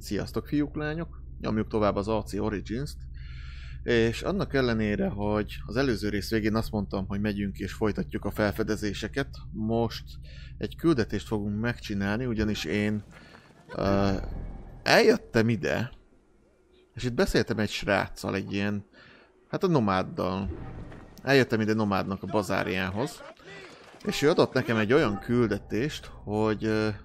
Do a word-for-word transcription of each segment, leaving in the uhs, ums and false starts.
Sziasztok fiúk, lányok! Nyomjuk tovább az á cé Origins-t. És annak ellenére, hogy az előző rész végén azt mondtam, hogy megyünk és folytatjuk a felfedezéseket, most egy küldetést fogunk megcsinálni, ugyanis én uh, eljöttem ide, és itt beszéltem egy sráccal, egy ilyen, hát a nomáddal. Eljöttem ide nomádnak a bazárjához, és ő adott nekem egy olyan küldetést, hogy uh,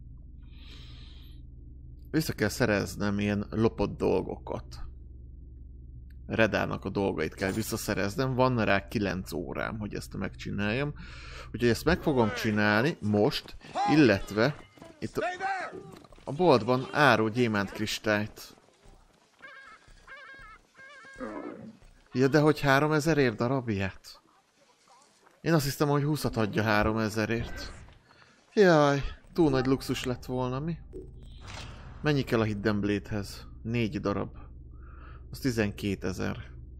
vissza kell szereznem ilyen lopott dolgokat. Redának a dolgait kell visszaszereznem, van rá kilenc órám, hogy ezt megcsináljam. Úgyhogy ezt meg fogom csinálni most, illetve itt a, a boltban árul gyémánt kristályt. Ja, de hogy háromezerért darabját? Én azt hiszem, hogy húszat adja háromezerért. Jaj, túl nagy luxus lett volna, mi? Mennyi kell a Hidden Blade-hez? Négy darab. Az tizenkétezer.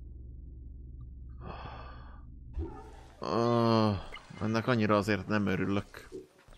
Oh, ennek annyira azért nem örülök.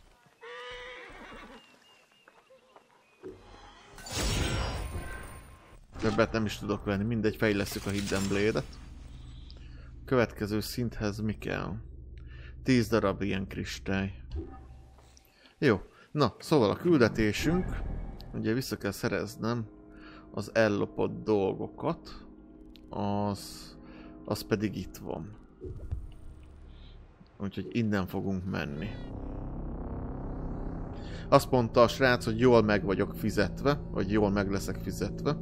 Többet nem is tudok venni, mindegy, fejlesszük a Hidden Blade-et. Következő szinthez mi kell? tíz darab ilyen kristály. Jó, na, szóval a küldetésünk, ugye vissza kell szereznem az ellopott dolgokat, az, az pedig itt van. Úgyhogy innen fogunk menni. Azt mondta a srác, hogy jól meg vagyok fizetve, vagy jól meg leszek fizetve.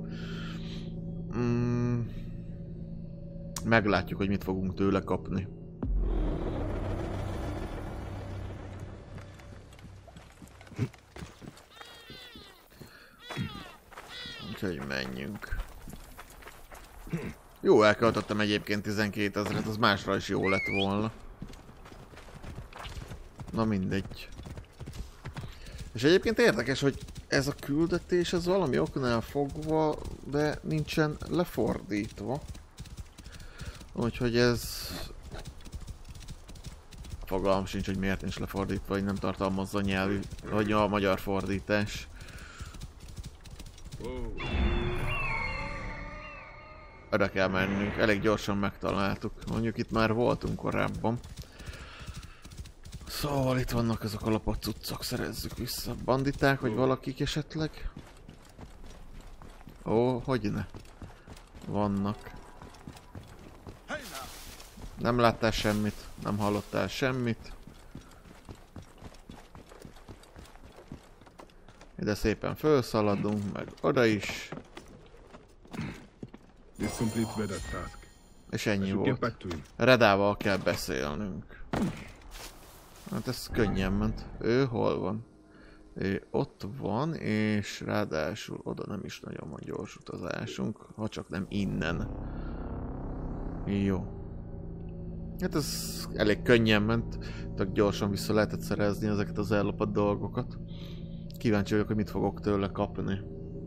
Mm, meglátjuk, hogy mit fogunk tőle kapni. Úgyhogy menjünk. Jó, elköltöttem egyébként tizenkétezret, az másra is jó lett volna. Na mindegy. És egyébként érdekes, hogy ez a küldetés, ez valami oknál fogva, de nincsen lefordítva. Úgyhogy ez... Fogalmam sincs, hogy miért nincs lefordítva, hogy nem tartalmazza a nyelvű, vagy a magyar fordítás. Oda kell mennünk, elég gyorsan megtaláltuk. Mondjuk itt már voltunk korábban. Szóval itt vannak azok a lopott cuccok, szerezzük vissza. Banditák, vagy valakik esetleg? Ó, hogyne? Vannak. Nem láttál semmit, nem hallottál semmit. Ide szépen felszaladunk, meg oda is. És ennyi volt. Redával kell beszélnünk. Hát ez könnyen ment. Ő hol van? Ő ott van, és ráadásul oda nem is nagyon van gyors utazásunk, ha csak nem innen. Jó. Hát ez elég könnyen ment, tök gyorsan vissza lehetett szerezni ezeket az ellopott dolgokat. Kíváncsi vagyok, hogy mit fogok tőle kapni.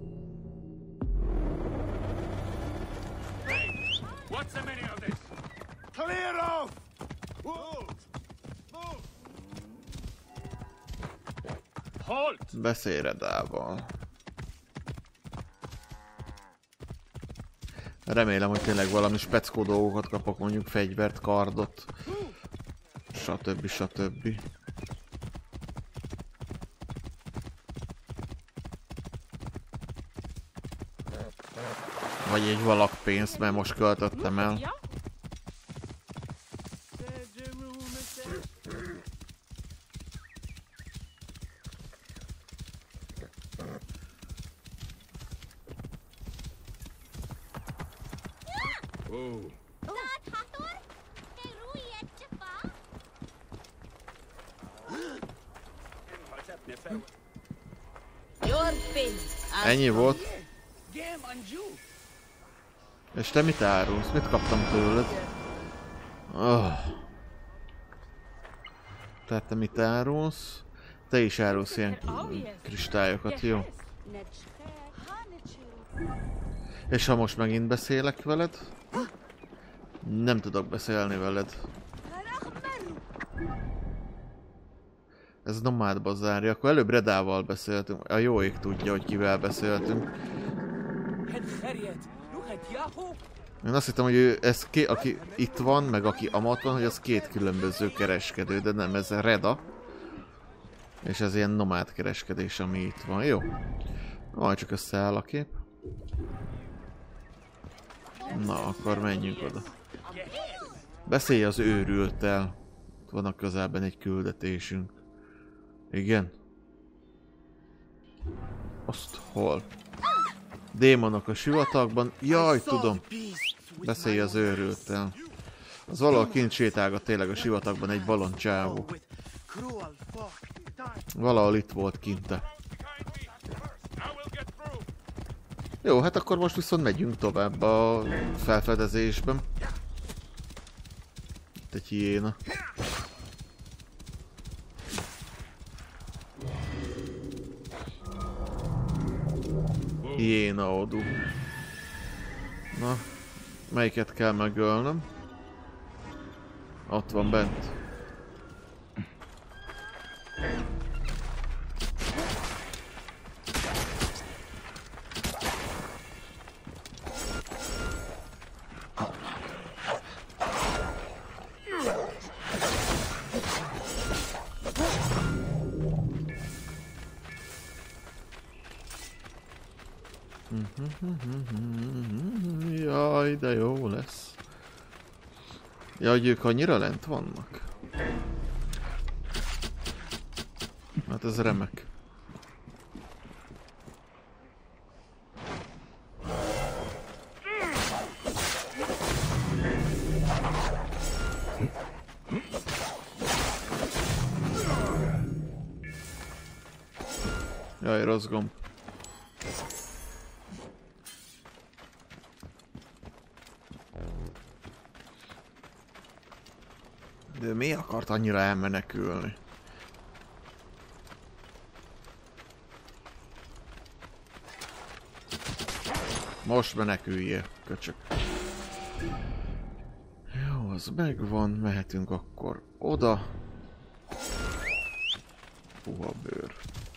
Beszélj Redával. Remélem, hogy tényleg valami speckó dolgokat kapok, mondjuk fegyvert, kardot, stb. stb. Vagy egy valakpénzt, mert most költöttem el. Ennyi volt. És te mit árulsz? Mit kaptam tőled? Oh. Tehát te mit árulsz? Te is árulsz ilyen kristályokat, jó? És ha most megint beszélek veled? Nem tudok beszélni veled. Ez nomád bazárja. Akkor előbb Redával beszéltünk. A jó ég tudja, hogy kivel beszéltünk. Én azt hittem, hogy ő, ez ké, aki itt van, meg aki amott van, hogy az két különböző kereskedő, de nem, ez a Reda. És ez ilyen nomád kereskedés, ami itt van. Jó. Majd csak összeáll a kép. Na, akkor menjünk oda. Beszélj az őrülttel. Van a közelben egy küldetésünk. Igen? Azt hol? Démonok a sivatagban. Jaj, tudom. Beszélj az őrülttel. Az valahol kint sétálgat tényleg a sivatagban egy balon csávó. Valahol itt volt kinte. Jó, hát akkor most viszont megyünk tovább a felfedezésben. Itt egy hiéna. Hiéna odú. Na, melyiket kell megölnöm? Ott van bent. Jaj, de jó lesz. Jaj, hogy ők annyira lent vannak. Hát ez remek. Jaj, rossz gomb. De mi akart annyira elmenekülni? Most meneküljél, köcsök. Jó, az megvan, mehetünk akkor oda. Puha bőr.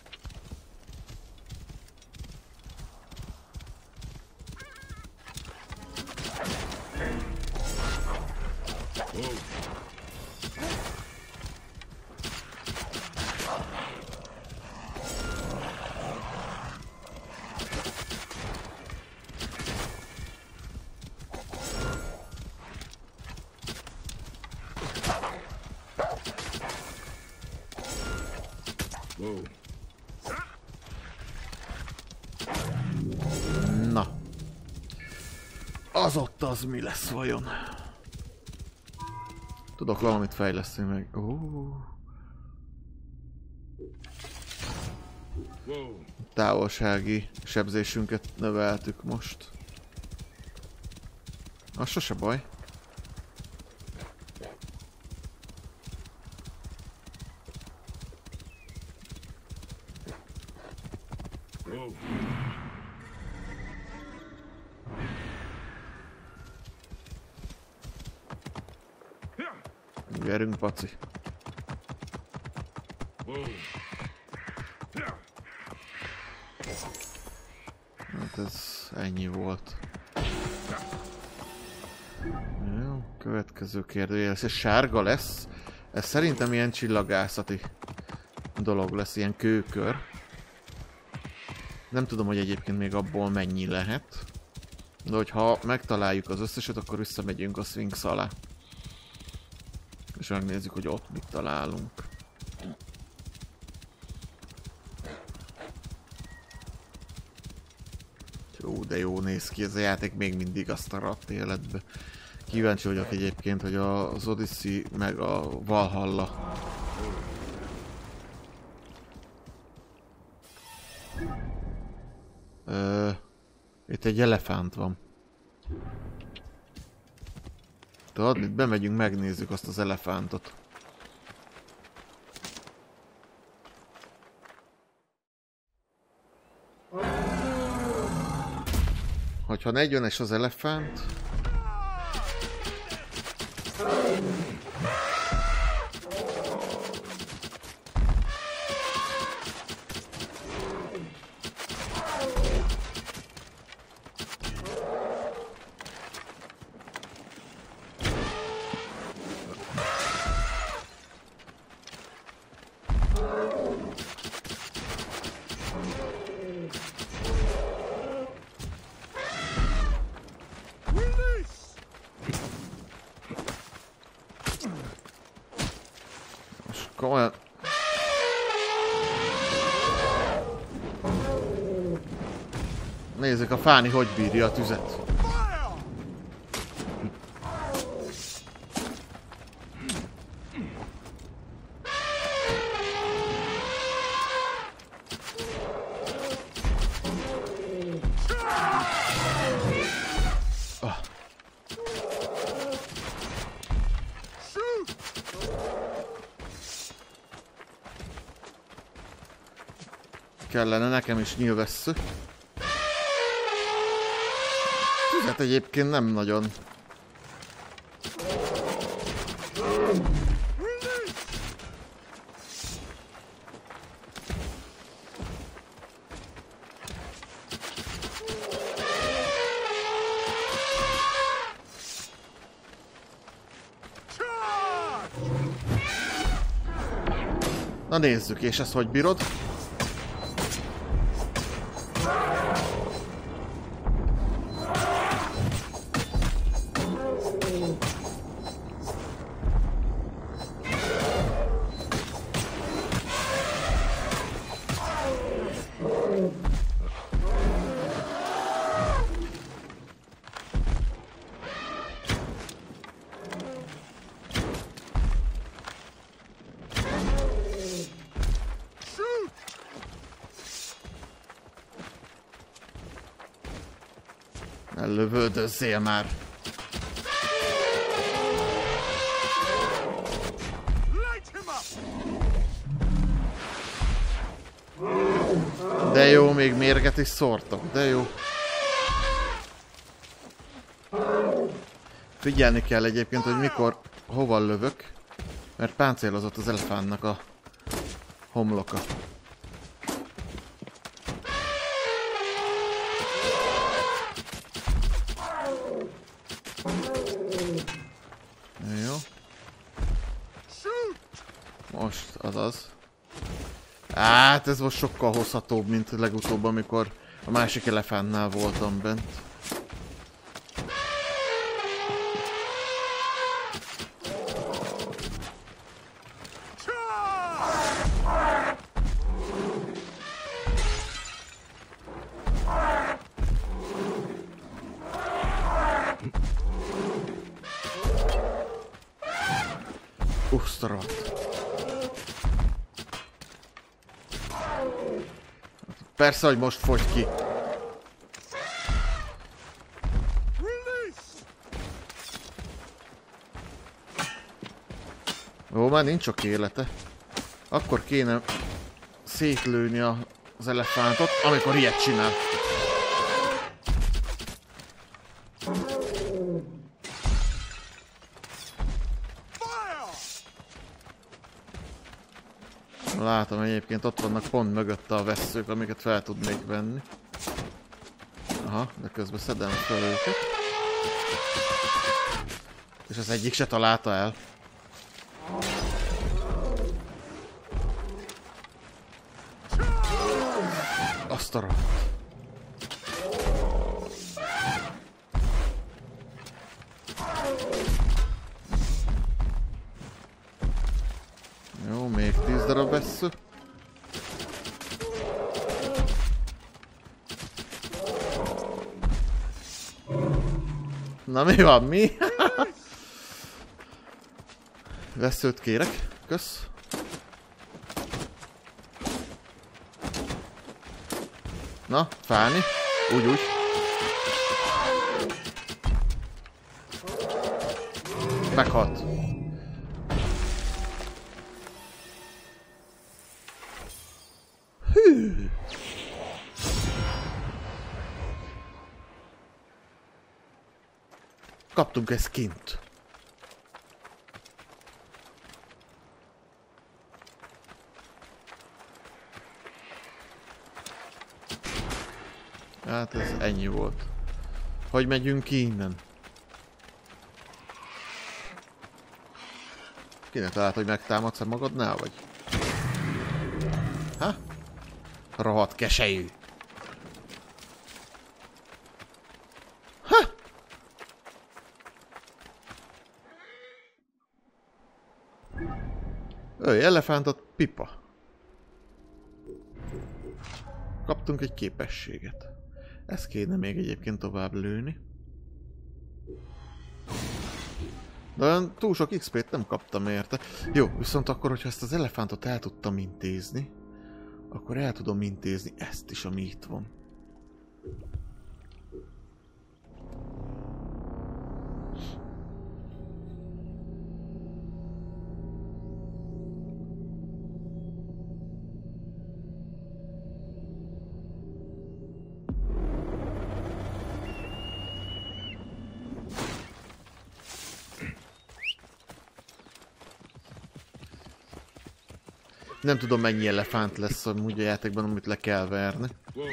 Na. Az ott az mi lesz vajon? Tudok valamit fejleszteni meg. Ó. Távolsági sebzésünket növeltük most. Az sose baj. Gyerünk, paci. Hát ez ennyi volt. Jó, következő kérdőjeles. Ez sárga lesz. Ez szerintem ilyen csillagászati dolog lesz, ilyen kőkör. Nem tudom, hogy egyébként még abból mennyi lehet. De hogyha megtaláljuk az összeset, akkor visszamegyünk a Sphinx alá. És megnézzük, hogy ott mit találunk. Jó, de jó néz ki ez a játék még mindig azt a ratt életbe. Kíváncsi vagyok egyébként, hogy az Odyssey meg a Valhalla Ö, itt egy elefánt van. Tudod, itt bemegyünk, megnézzük azt az elefántot. Hogyha negyvenes az elefánt... Akkor olyan... Nézzük, a Fáni hogy bírja a tüzet. Kellene nekem is nyilvessző. Hát egyébként nem nagyon. Na nézzük, és ezt hogy bírod? Lövöldözzél már! De jó, még mérget is szórtak, de jó. Figyelni kell egyébként, hogy mikor, hova lövök, mert páncélozott az elefántnak a homloka. Jó. Most azaz. Hát ez most sokkal hozhatóbb, mint legutóbb, amikor a másik elefántnál voltam bent. Usztarat. Persze, hogy most fogy ki. Ó, már nincs sok élete. Akkor kéne szétlőni az elefántot, amikor ilyet csinál. Látom egyébként, ott vannak pont mögötte a vesszők, amiket fel tudnék venni. Aha, de közben szedem fel őket. És az egyik se találta el. Azt a rohadt. Jó, még tíz darab vessző. Na mi van, mi? Vesszőt kérek, kösz. Na, Fáni, úgy, úgy. Meghalt. Hű. Kaptunk egy skint. Hát ez ennyi volt. Hogy megyünk ki innen? Kinek talált, hogy megtámadsz magadnál, vagy? Ha? Rohadt keselyű. Ha? Ölj, elefántot, pipa. Kaptunk egy képességet. Ezt kéne még egyébként tovább lőni. De olyan túl sok iksz pét nem kaptam érte. Jó, viszont akkor, hogyha ezt az elefántot el tudtam intézni, akkor el tudom intézni ezt is, ami itt van. Nem tudom, mennyi elefánt lesz amúgy a játékban, amit le kell verni.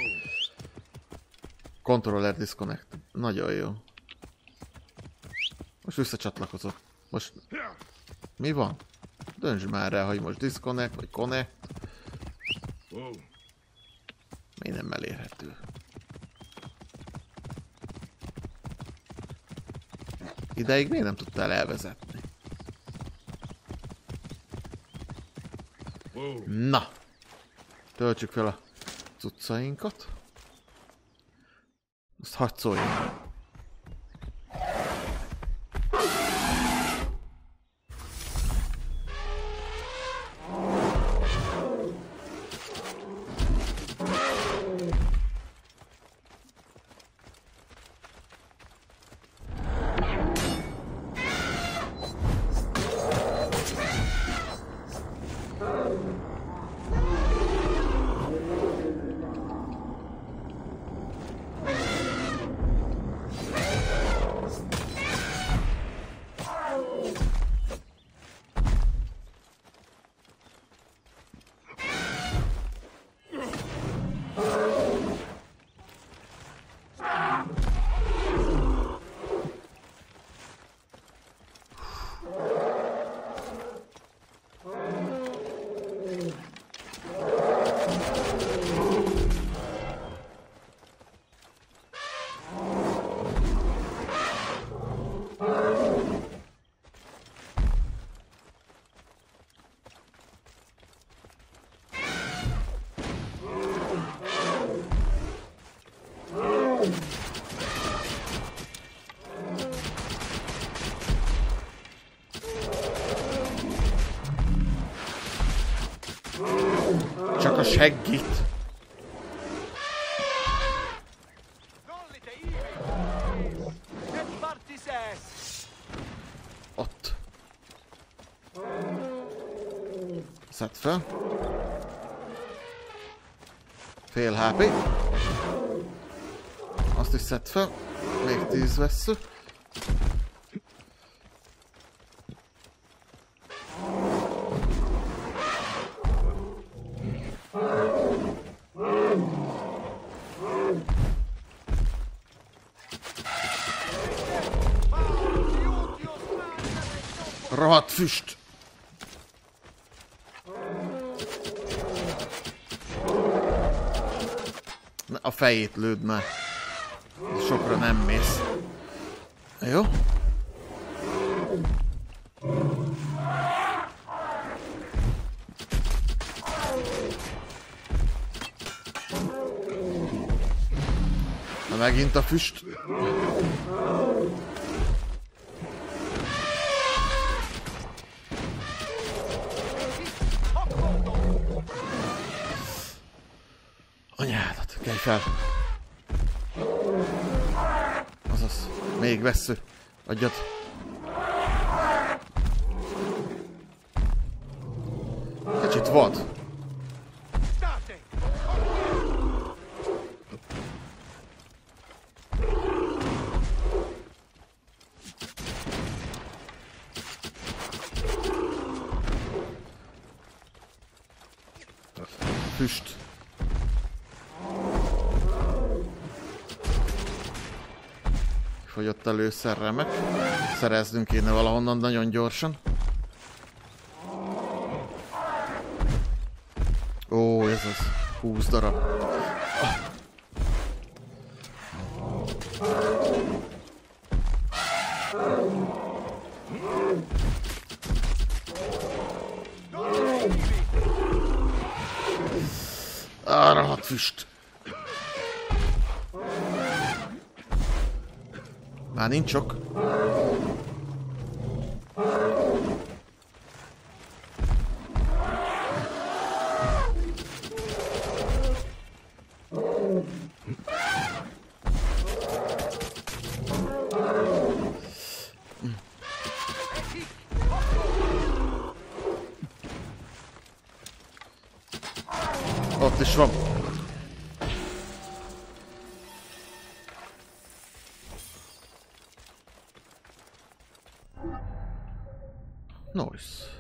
Controller disconnect. Nagyon jó. Most visszacsatlakozok. Most... Mi van? Döntsd már rá, hogy most disconnect vagy connect. Még nem elérhető. Ideig még nem tudtál elvezetni. Na! Töltsük fel a cuccainkat. Azt hagyd szóljon. Csak a seggit. Ott. Szedd fel. Fél há pé. Azt is szedd fel. Még tíz vessző. Rohadt füst! Na, a fejét lőd már. Sokra nem mész. Jó? Na megint a füst. Anyádat, kelj fel! Azaz, még vessző. Adjad. Kicsit vad. Füst. Fogyott a lőszerremek. Szereznünk kéne valahonnan nagyon gyorsan. Ó, ez az. húsz darab. Ah. füst. Már nincs sok. Ott is van. Nice.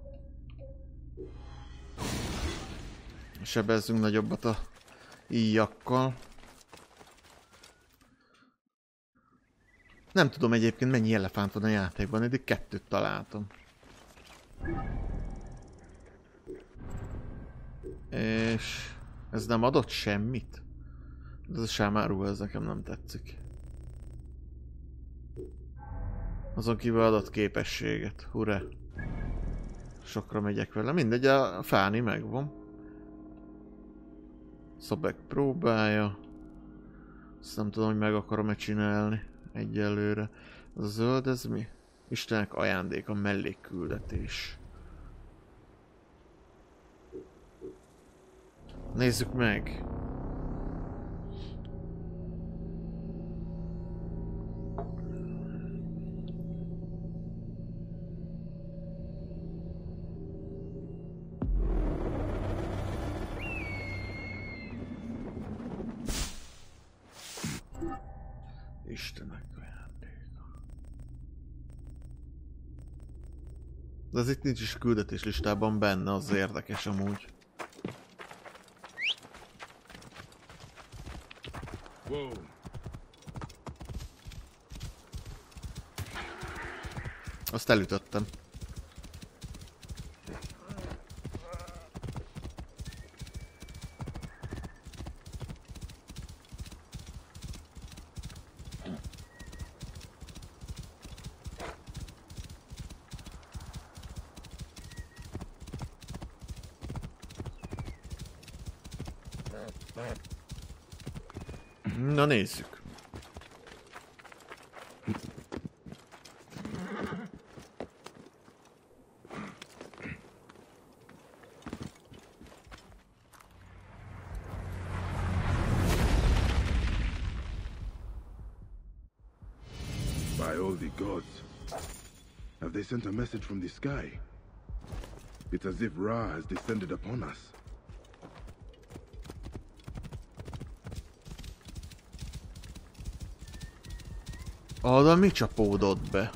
Sebezzünk nagyobbat a íjakkal. Nem tudom egyébként mennyi elefánt van a játékban, eddig kettőt találtam. És ez nem adott semmit? Ez a sámárú, ez nekem nem tetszik. Azon kívül adott képességet, hurrá. Sokra megyek vele, mindegy, a fáni megvan. Szobek próbálja. Azt nem tudom, hogy meg akarom-e csinálni egyelőre. A zöld, ez mi? Istenek ajándéka, mellékküldetés. Nézzük meg! Istenek ajándéka. De ez itt nincs is küldetés listában benne, az érdekes amúgy. Wow. Azt elütöttem. Na nézzük. By all the gods, have they sent a message from the sky? It's as if Ra has descended upon us. Oda mi csapódott be?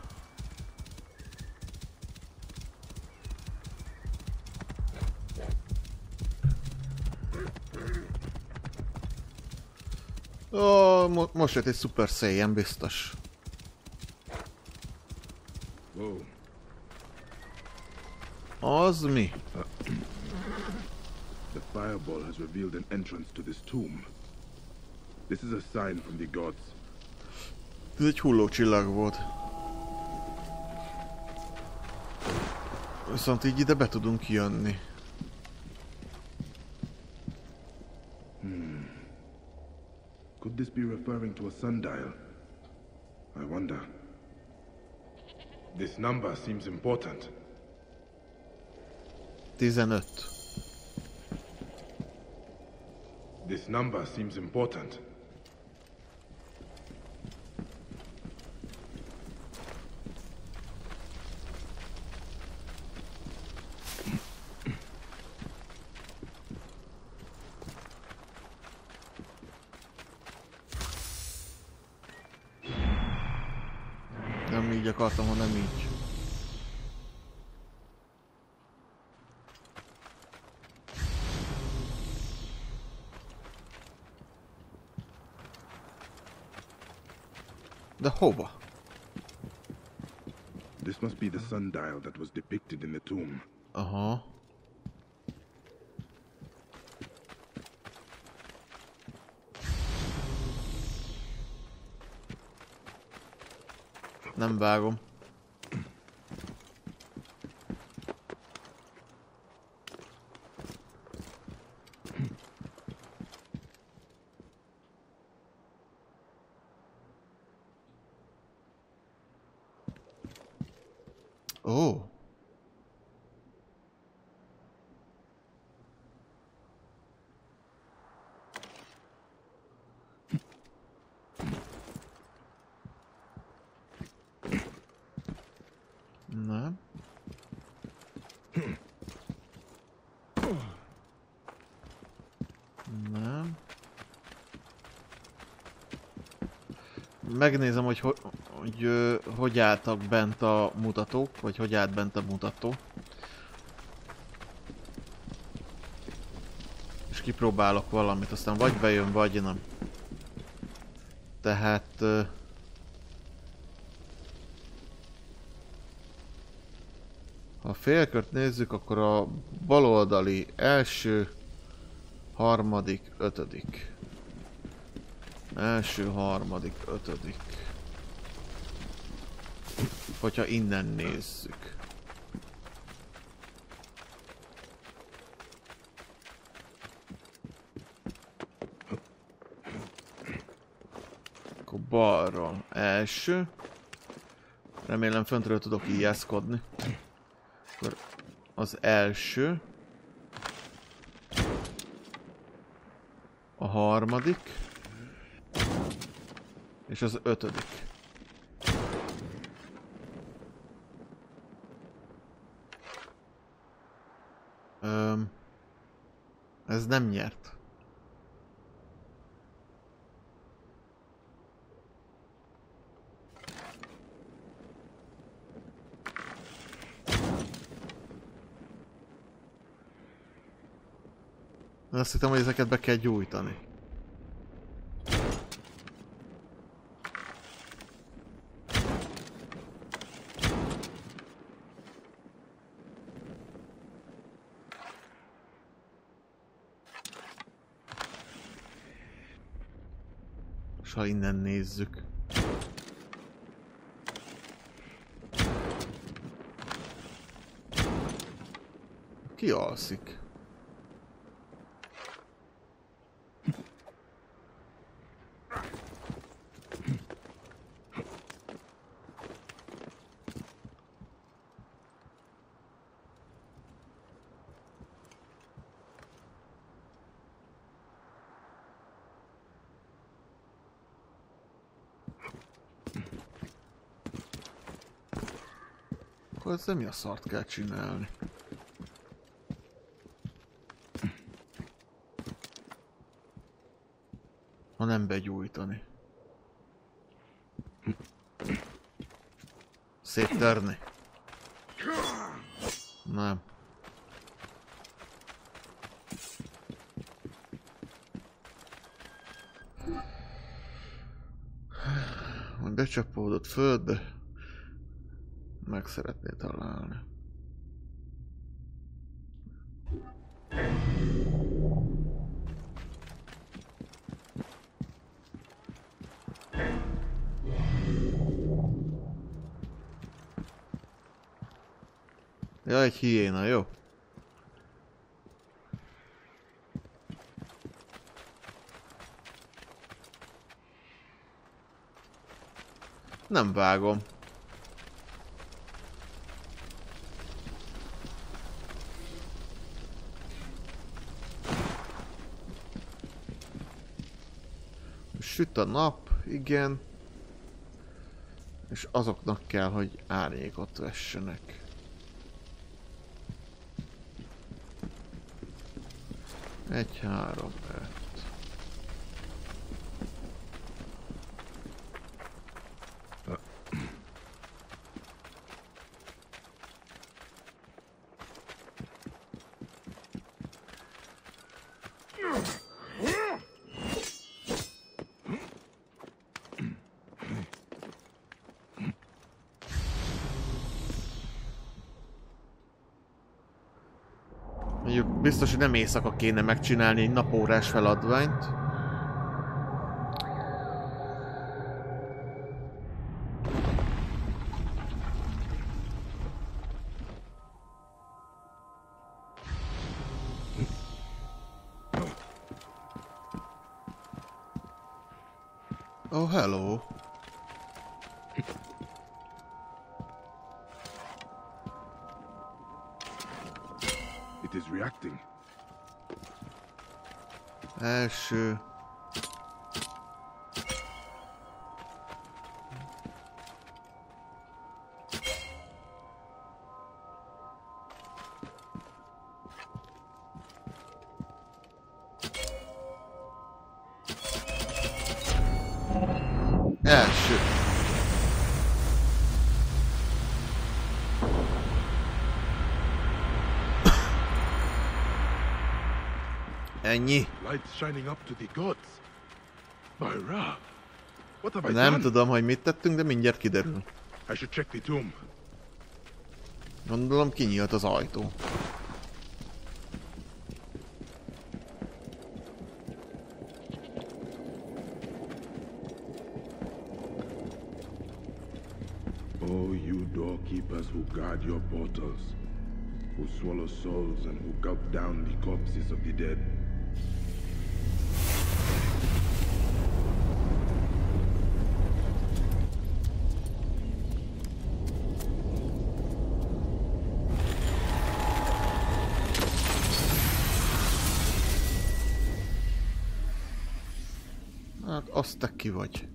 Ó, mo most jött egy Super Saiyan biztos. Whoa. Az mi? The fireball has revealed an entrance to this tomb. This is a sign from the gods. Ez egy hullócsillag volt. Viszont így ide be tudunk jönni. Hmm. Could this be referring to a sundial? I wonder. This number seems important. tizenöt. This number seems important. Nem így akartam, hanem így. De hova? This must be the sundial that was depicted in the tomb. Aha. Nem vágom. Ó. Nem. Nem. Megnézem, hogy hogy, hogy, hogy álltak bent a mutatók, vagy hogy állt bent a mutató. És kipróbálok valamit, aztán vagy bejön, vagy nem. Tehát... Ha a félkört nézzük, akkor a baloldali első, harmadik, ötödik. Első, harmadik, ötödik. Hogyha innen nézzük. Akkor balról első. Remélem föntről tudok ijeszkodni. Akkor az első. A harmadik. És az ötödik. Öm, ez nem nyert. Azt hittem, hogy ezeket be kell gyújtani. És ha innen nézzük. Ki alszik? Akkor ezzel mi a szart kell csinálni? Ha nem begyújtani. Széttörni. Nem. Majd becsapódott földbe. Meg szeretné találni. Ja, egy hiéna, jó? Nem vágom. Süt a nap, igen. És azoknak kell, hogy árnyékot vessenek. Egy, három, öt. Mondjuk biztos, hogy nem éjszaka kéne megcsinálni egy napórás feladványt. Oh, hello. is reacting. Első. Első. Ennyi. Lights shining up to the gods. By Ra, what have I Nem done? tudom, hogy mit tettünk, de mindjárt kiderül. I should check the tomb. Gondolom kinyílt az ajtó. Oh, you doorkeepers who guard your portals, who swallow souls and who gulp down the corpses of the dead. Hát azt te ki vagy.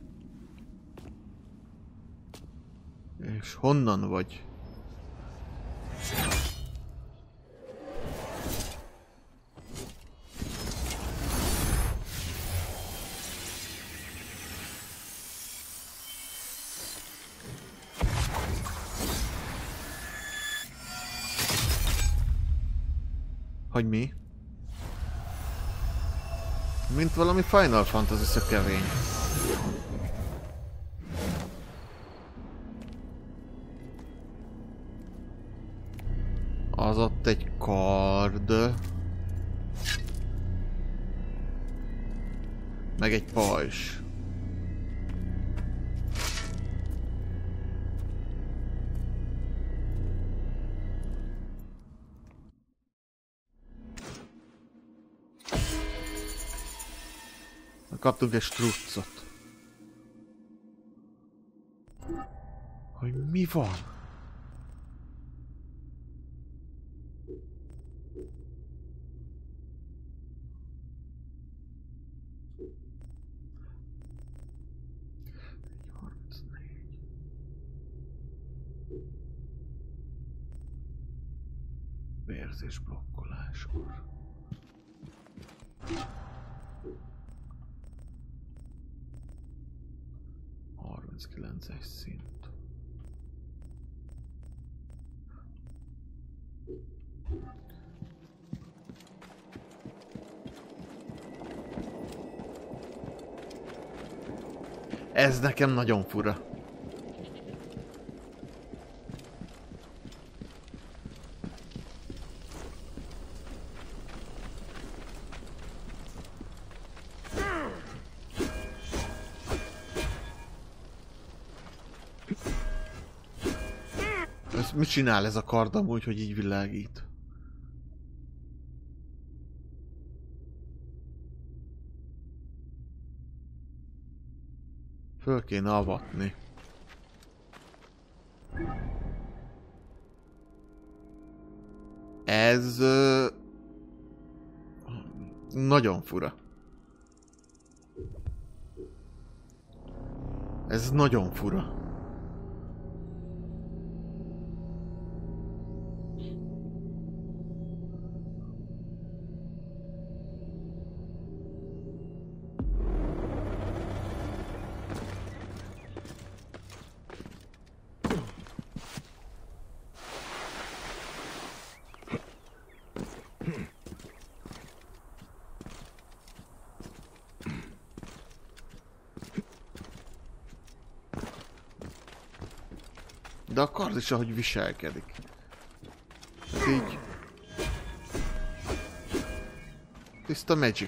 És honnan vagy? Hogy mi? Mint valami Final Fantasy szökevény. Az ott egy kard. Meg egy pajzs. Kaptunk egy struccot. Hogy mi van? Vérzés blokkoláskor. harminckilences szint. Ez nekem nagyon fura. Ez mit csinál ez a kard amúgy, hogy így világít? Föl kéne avatni. Ez... Ö... nagyon fura. Ez nagyon fura. De a kard is ahogy viselkedik. Hát így... Tiszta magic.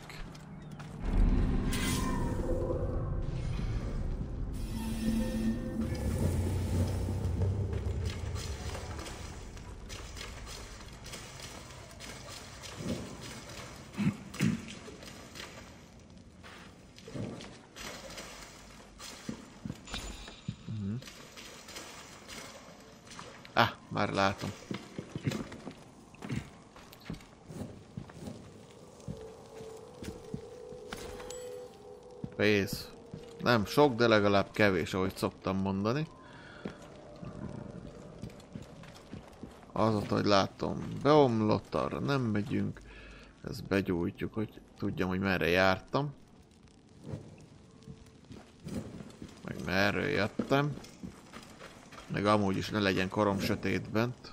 Ah, már látom. pénz. Nem sok, de legalább kevés, ahogy szoktam mondani. Azóta, hogy látom, beomlott, arra nem megyünk. Ezt begyújtjuk, hogy tudjam, hogy merre jártam. Meg merről jöttem. Meg amúgy is ne legyen korom sötét bent.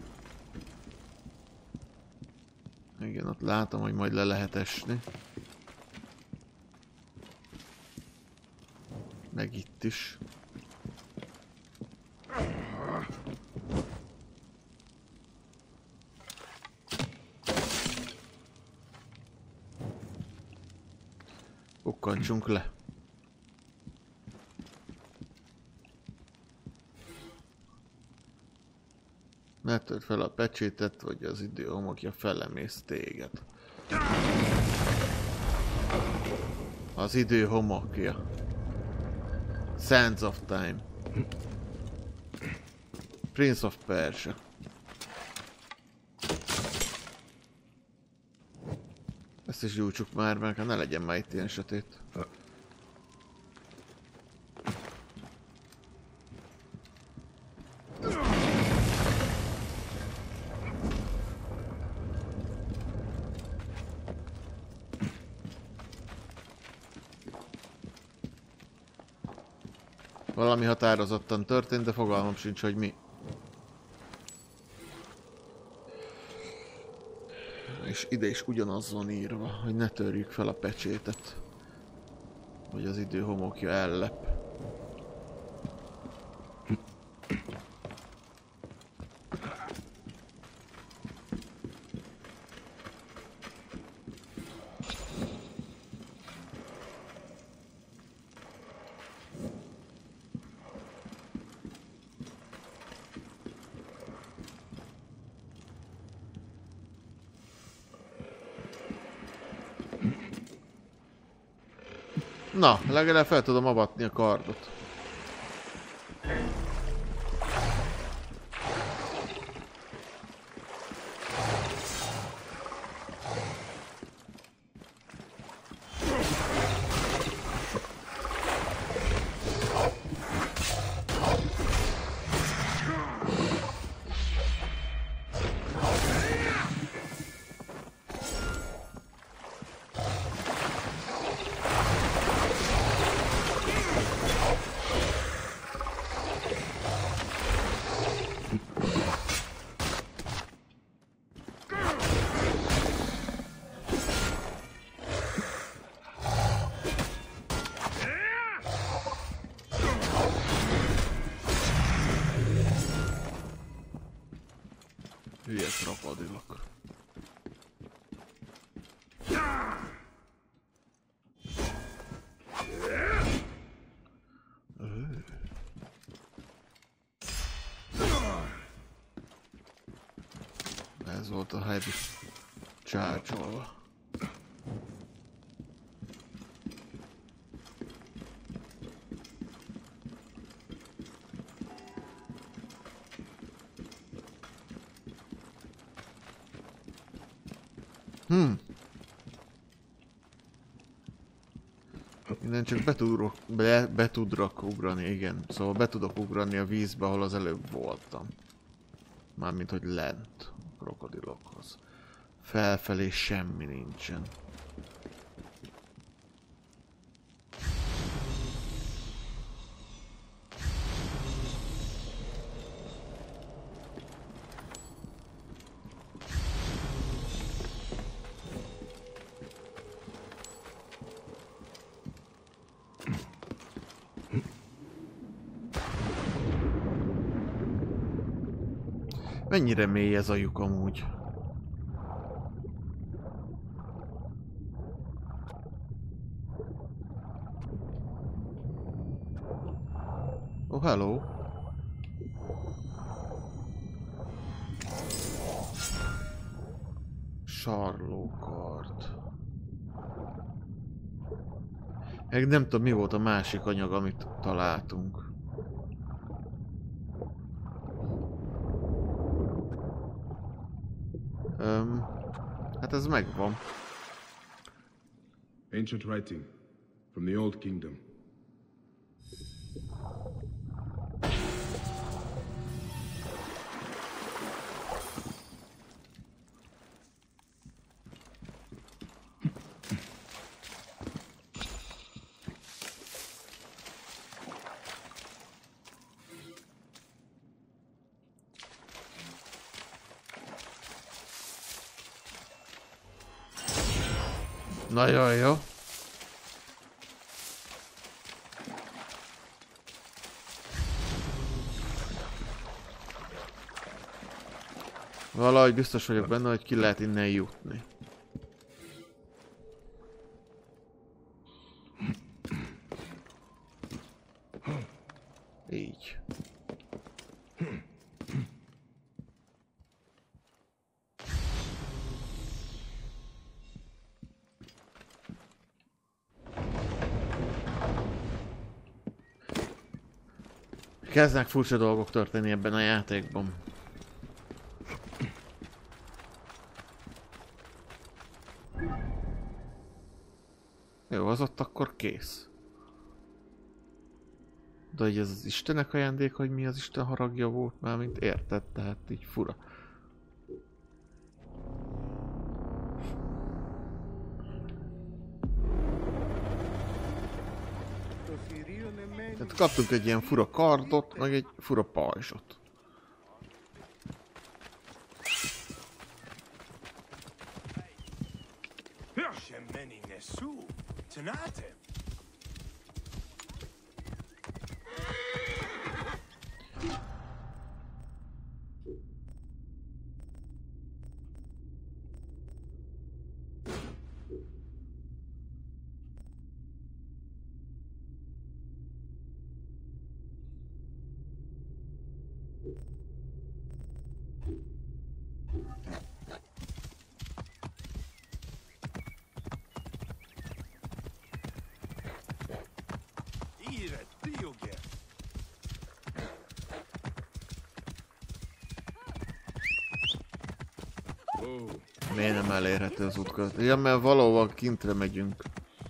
Igen, ott látom, hogy majd le lehet esni. Meg itt is. Bukkantsunk le. Ne törd fel a pecsétet, vagy az idő homokja felemész téged. Az idő homokja. Sands of Time. Prince of Persia. Ezt is gyújtsuk már, mert ne legyen már itt ilyen sötét. Valami határozottan történt, de fogalmam sincs, hogy mi. És ide is ugyanaz van írva, hogy ne törjük fel a pecsétet. Hogy az idő homokja ellep. Na, legalább fel tudom avatni a kardot. Hülye krokodilok. Ez volt a heavy charge-olva. Hmm. Innen csak be tudok, be, be tudok ugrani, igen. Szóval be tudok ugrani a vízbe, ahol az előbb voltam. Mármint, hogy lent a krokodilokhoz. Felfelé semmi nincsen. Mennyire mély ez a lyuk amúgy? Oh, hello! Sarlókard. Meg nem tudom, mi volt a másik anyag, amit találtunk. Um, hát ez megvan. Ancient writing from the Old Kingdom. Nagyon jó. Valahogy biztos vagyok benne, hogy ki lehet innen jutni. Így. Kezdnek furcsa dolgok történni ebben a játékban. Jó, az ott akkor kész. De hogy ez az Istenek ajándék, hogy mi az Isten haragja volt már, mint érted, tehát így fura. Tehát kaptunk egy ilyen fura kardot, meg egy fura pajzsot. Miért nem elérhető az útközött? Ja, mert valóban kintre megyünk.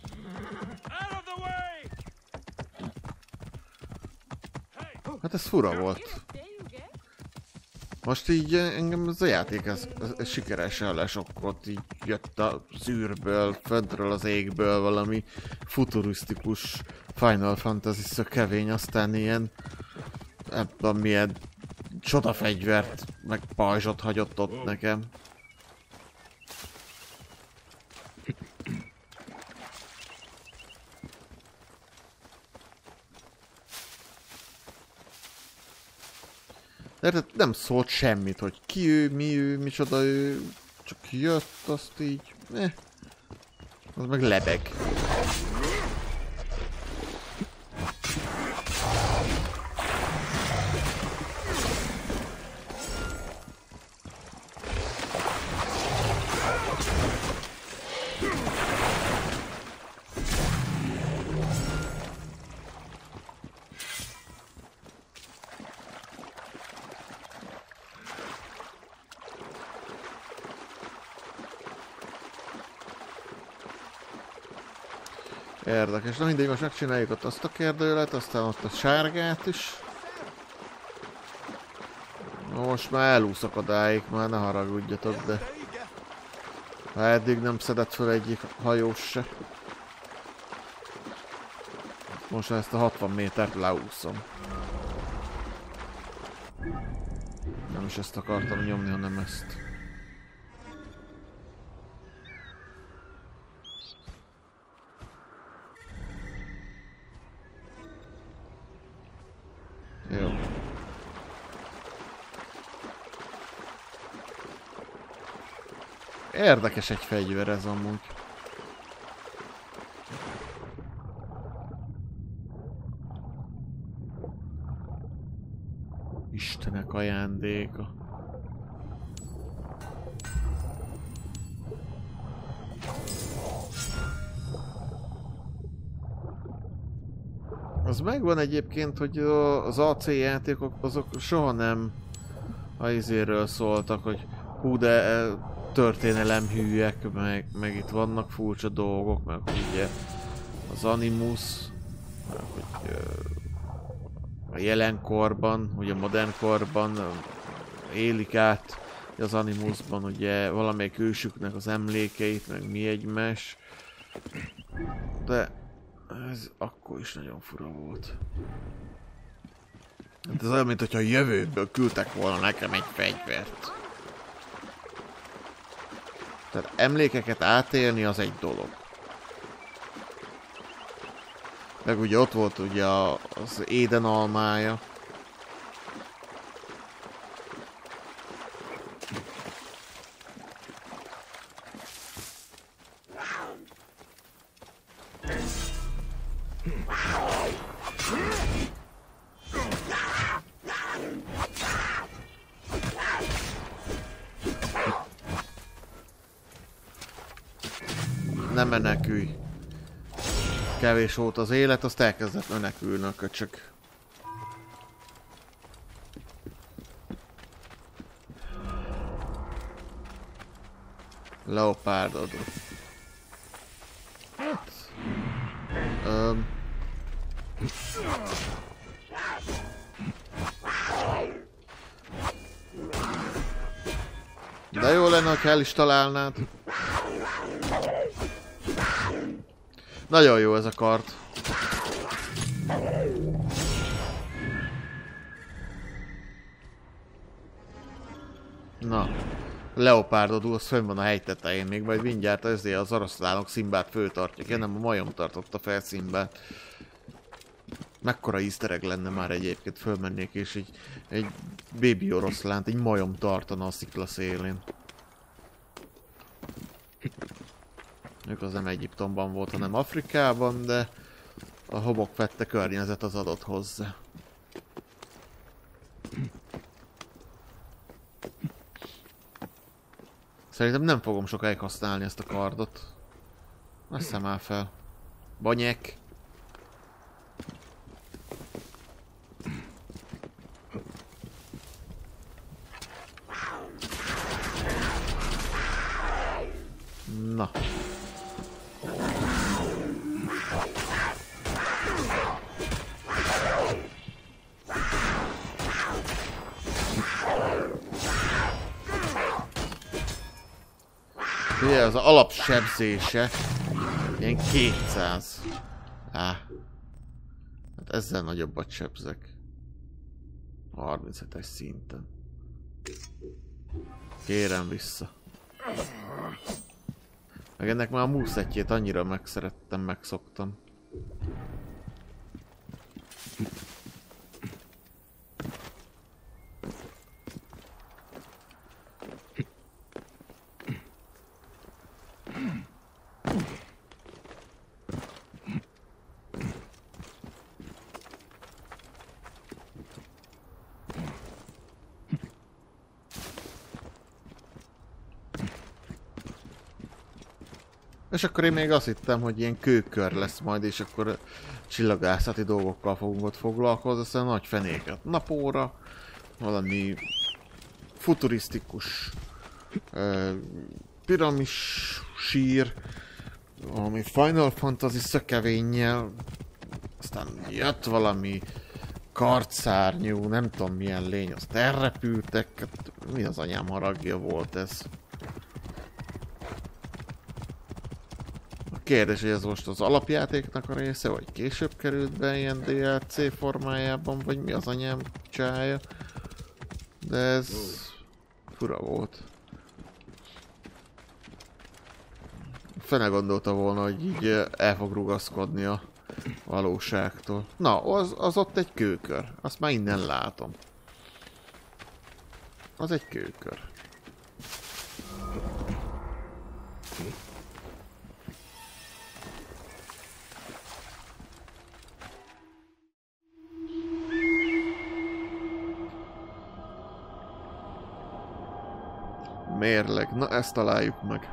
Hát ez fura volt. Most így engem ez a játék ez, ez sikeresen lesokkolt, így jött a szűrből, föntről az égből valami futurisztikus Final Fantasy szökevény, aztán ilyen nem tudom milyen csodafegyvert, meg pajzsot hagyott ott nekem. De nem szólt semmit, hogy ki ő, mi ő, micsoda ő, csak jött, azt így, eh, az meg lebeg. Érdekes, na mindegy, most megcsináljuk ott azt a kérdőlet, aztán ott a sárgát is. Most már elúszok odáig, már ne haragudjatok, de... Ha eddig nem szedett fel egyik hajós se. Most ezt a hatvan métert leúszom. Nem is ezt akartam nyomni, hanem ezt. Jó. Érdekes egy fegyver ez amúgy. Istenek ajándéka. Az megvan egyébként, hogy az á cé játékok azok soha nem a izéről szóltak, hogy hú de történelem hűek, meg, meg itt vannak furcsa dolgok, meg ugye az Animus, hogy a jelenkorban, ugye a modern korban élik át az Animusban ugye valamelyik ősüknek az emlékeit, meg mi egymás. De ez akkor is nagyon fura volt. Hát ez olyan, mint hogyha a jövőből küldtek volna nekem egy fegyvert. Tehát emlékeket átélni az egy dolog. Meg ugye ott volt ugye az Éden almája. Nem menekülj. Kevés volt az élet, azt elkezdett menekülni a köcsök. Leopárdod. Hát... Öm... De jó lenne, ha el is találnád. Nagyon jó ez a kard. Na. Leopárdodul, az fönn van a hegy tetején, még majd mindjárt ezért az oroszlánok Szimbát föltartják. Én nem, a majom tartotta fel Szimbát. Mekkora easter egg lenne már egyébként, fölmennék és egy, egy bébi oroszlánt, egy majom tartana a szikla szélén. Ők az nem Egyiptomban volt, hanem Afrikában, de a homokfette környezet az adott hozzá. Szerintem nem fogom sokáig használni ezt a kardot. Veszem már fel. Banyek. Na. Ugye az alapsebzése ilyen kétszáz. Á. Hát ezzel nagyobbat sebzek. harminchetes szinten. Kérem vissza. Meg ennek már a movesetjét annyira megszerettem, megszoktam. És akkor én még azt hittem, hogy ilyen kőkör lesz majd, és akkor csillagászati dolgokkal fogunk ott foglalkozni, aztán nagy fenéket napóra, valami futurisztikus uh, piramis sír, valami Final Fantasy szökevénnyel, aztán jött valami kardszárnyú, nem tudom milyen lény, azt elrepültek, hát mi az anyám haragja volt ez? Kérdés, hogy ez most az alapjátéknak a része, vagy később került be ilyen dé el cé formájában, vagy mi az anyám csája. De ez fura volt. Fene gondolta volna, hogy így el fog rugaszkodni a valóságtól. Na, az, az ott egy kőkör. Azt már innen látom. Az egy kőkör. Mérleg. Na, ezt találjuk meg.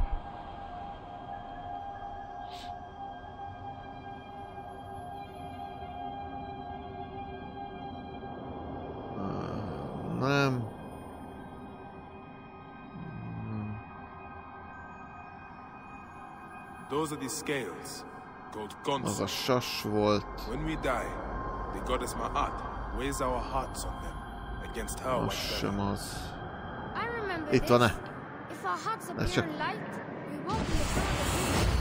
Nem. Those are the scales. called Az Gonzo. a sas volt. When we die, the goddess Ma'at weighs our hearts on them against her Az white sem feather. az. I remember Itt this. van-e? If our hearts Ez appear csak... in light, we won't be afraid of you.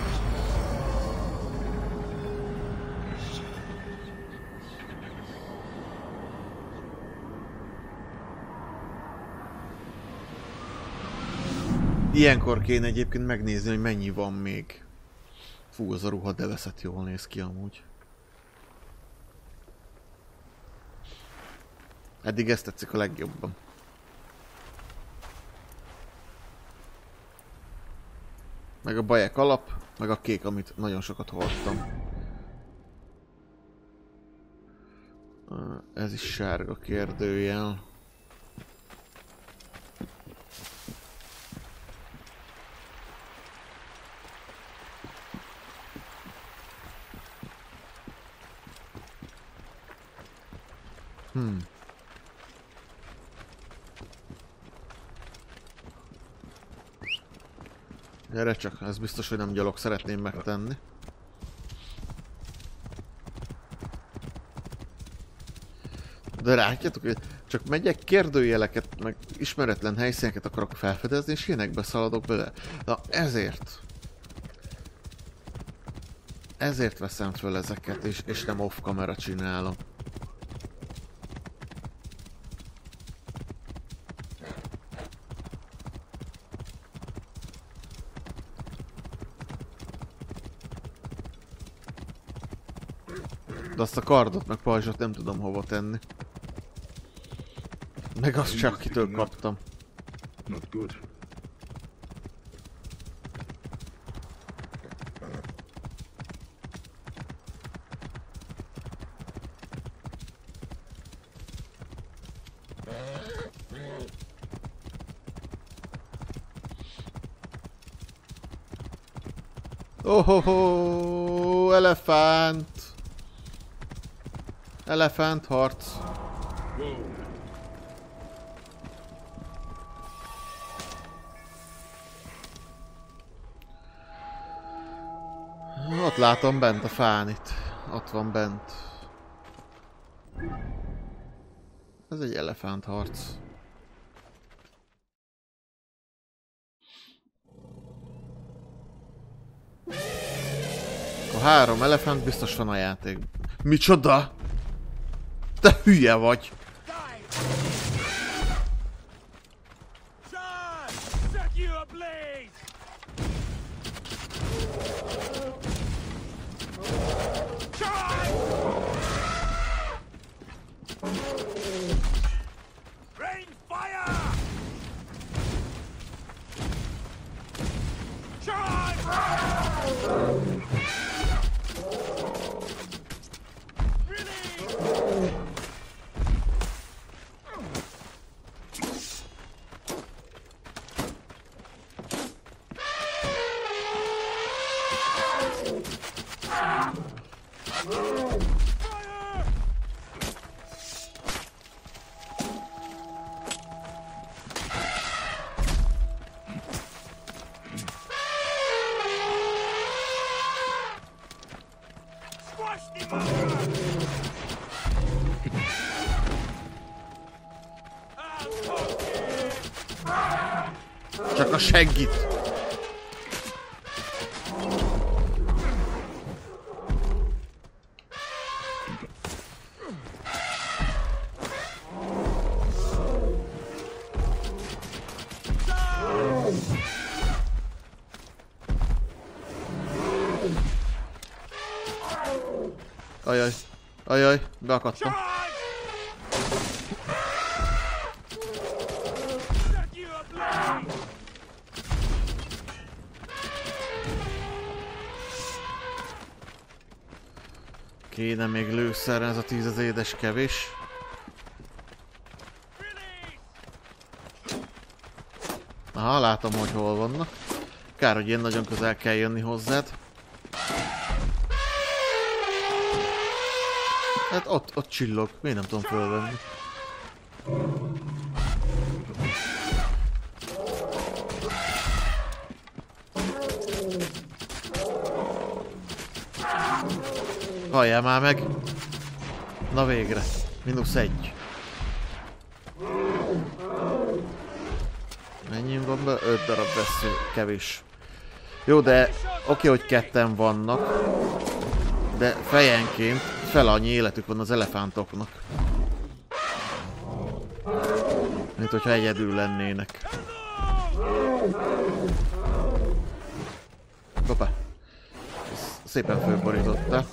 Ilyenkor kéne egyébként megnézni, hogy mennyi van még. Fú, az a ruha de veszett jól néz ki amúgy. Eddig ezt tetszik a legjobban. Meg a bajek alap, meg a kék, amit nagyon sokat hordtam. Ez is sárga kérdőjel. Hmm. Gyere csak, ez biztos, hogy nem gyalog szeretném megtenni. De látjátok, hogy csak megyek kérdőjeleket, meg ismeretlen helyszíneket akarok felfedezni, és ilyenekbe szaladok bele. Na ezért. Ezért veszem föl ezeket, és, és nem off-kamera csinálom. De azt a kardot meg pajzsot nem tudom hova tenni. Meg azt csak kitől kaptam. Not good. Oh, oh, oh, elefánt! Elefánt harc. Ott látom bent a fánit. Ott van bent. Ez egy elefánt harc. A három elefánt biztos van a játékban. Micsoda? Te hülye vagy! Csak a seggit! Ajaj, ajaj, beakadtam. Kéne még lőszerre, ez a tíz az édes kevés. Aha, látom, hogy hol vannak. Kár, hogy ilyen nagyon közel kell jönni hozzád. Hát ott, ott csillog, miért nem tudom fölvenni? Halljál már meg! Na végre. Minusz egy. Mennyi van be? Öt darab vesző. Kevés. Jó, de oké, hogy ketten vannak. De fejenként fel annyi életük van az elefántoknak. Mint hogyha egyedül lennének. Hoppá. Szépen fölborította.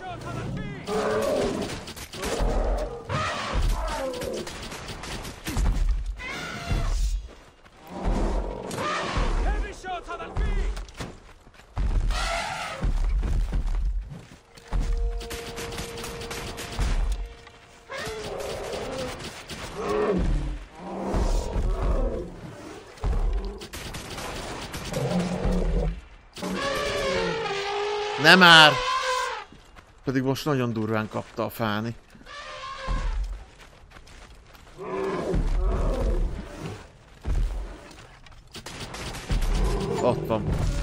Nem már! Pedig most nagyon durván kapta a Fáni. Ott van.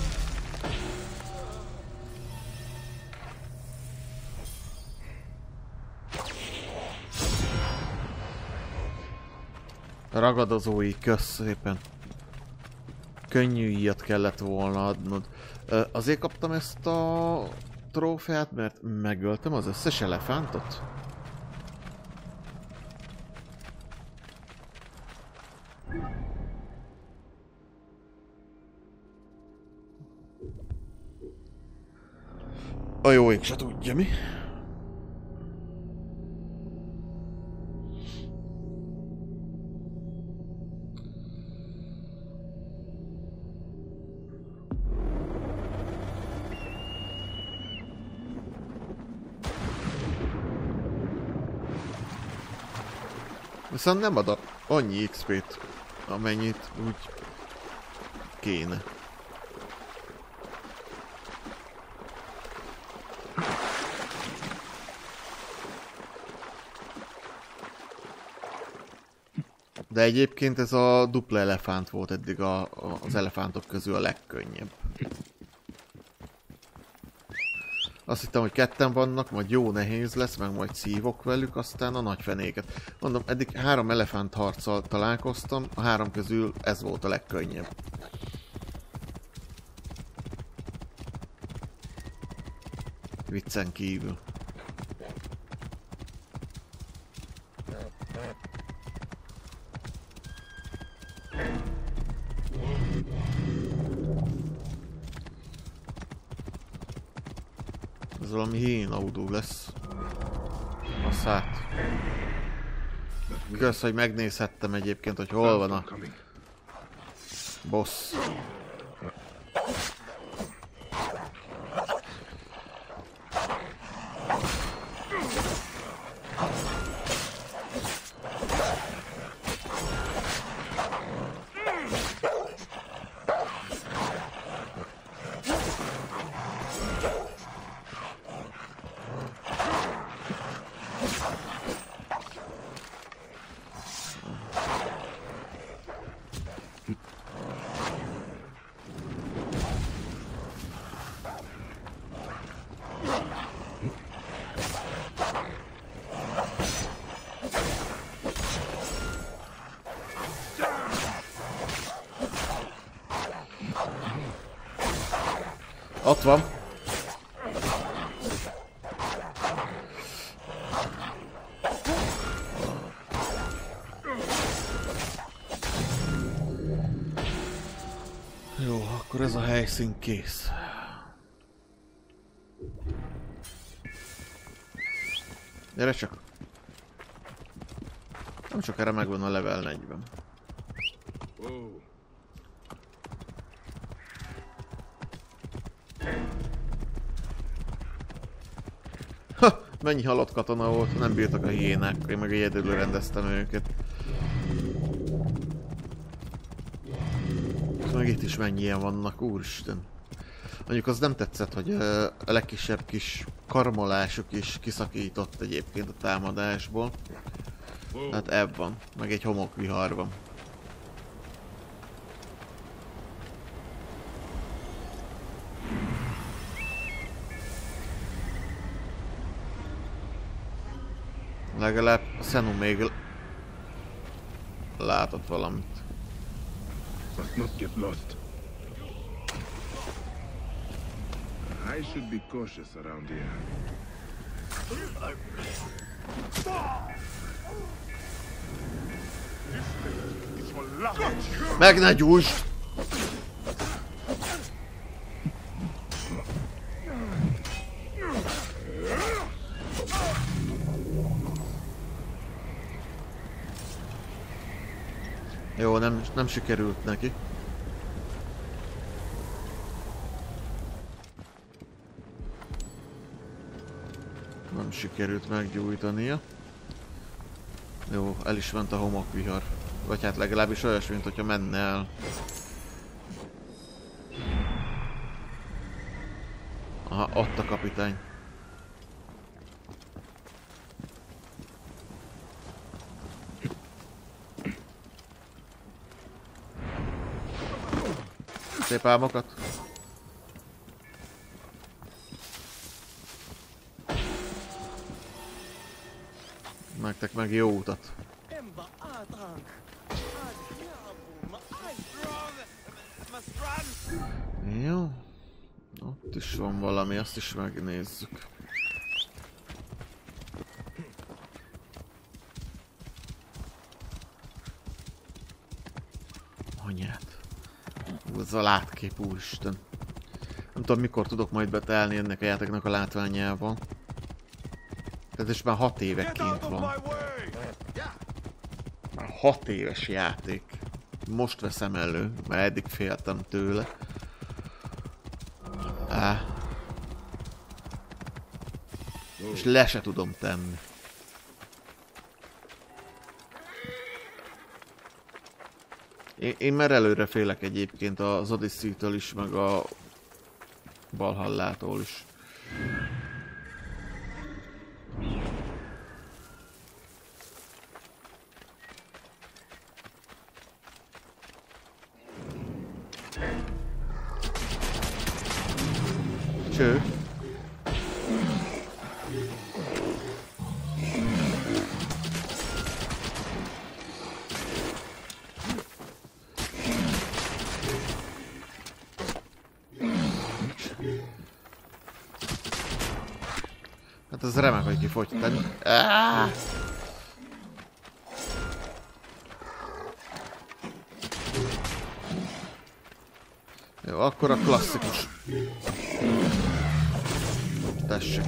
Ragadozói, kösz szépen. Könnyű íjat kellett volna adnod. Ö, azért kaptam ezt a trófeát, mert megöltem az összes elefántot? A jó ég se tudja mi. Viszont nem ad annyi iksz pét, amennyit úgy kéne. De egyébként ez a dupla elefánt volt eddig a, a, az elefántok közül a legkönnyebb. Azt hittem, hogy ketten vannak, majd jó nehéz lesz, meg majd szívok velük, aztán a nagy fenéket. Mondom, eddig három elefánt harccal találkoztam, a három közül ez volt a legkönnyebb. Viccen kívül. Ez valami hénaudó lesz. Azt hát. Kösz, hogy megnézhettem egyébként, hogy hol van a boss. Ott van. Jó, akkor ez a helyszín kész. Gyere csak. Nem csak erre megvan a level negyven. Ha! Mennyi halott katona volt, nem bírtak a hiénák, én meg egyedül rendeztem őket. És meg itt is mennyien vannak, úristen. Mondjuk az nem tetszett, hogy a legkisebb kis karmolásuk is kiszakított egyébként a támadásból. Hát ebb van, meg egy homokvihar van. Legalább Szenu még látott valamit. Must not get lost. I should be cautious around here. Meg ne gyújtsd! Jó, nem, nem sikerült neki. Nem sikerült meggyújtania. Jó, el is ment a homokvihar. Vagy hát legalábbis olyasmi, mint hogyha menne el. Aha, ott a kapitány. Szép álmokat. Nektek meg jó utat. Jó. Ott is van valami, azt is megnézzük. Anyát. Ú, ez a látkép, úristen. Nem tudom, mikor tudok majd betelni ennek a játéknak a látványával. Ez is már hat éve kint van. Már hat éves játék. Most veszem elő, mert eddig féltem tőle. Á. És le se tudom tenni. Én, én már előre félek egyébként az Odyssey-től is, meg a Valhallától is. Cső. Hát ez remek, hogy kifogytani. Ah! Jó, akkor a klasszikus. Tessék.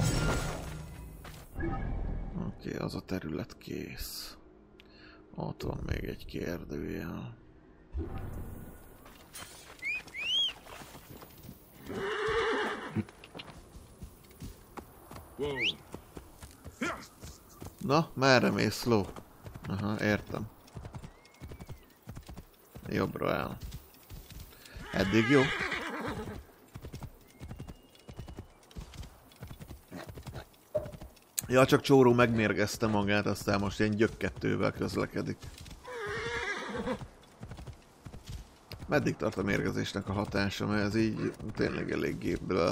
Oké, az a terület kész. Ott van még egy kérdőjel. Na, merre mész, ló? Aha, értem. Jobbra el. Eddig jó. Ja, csak Csóró megmérgezte magát, aztán most ilyen gyökkettővel közlekedik. Meddig tart a mérgezésnek a hatása, mert ez így tényleg eléggé blö.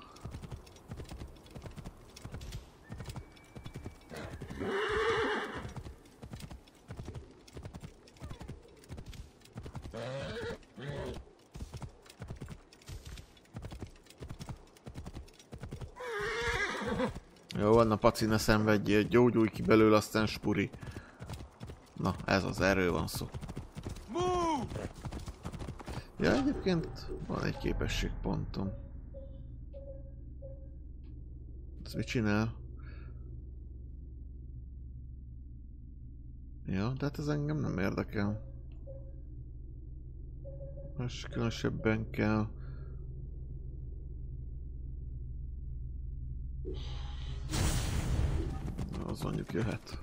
Jó, van a paci, ne szenvedjél, gyógyulj ki belőle, aztán spuri. Na, ez az, erről van szó. Ja, egyébként van egy képességpontom. Ez mit csinál? Ja, de hát ez engem nem érdekel. Most különösebben kell. Az mondjuk jöhet.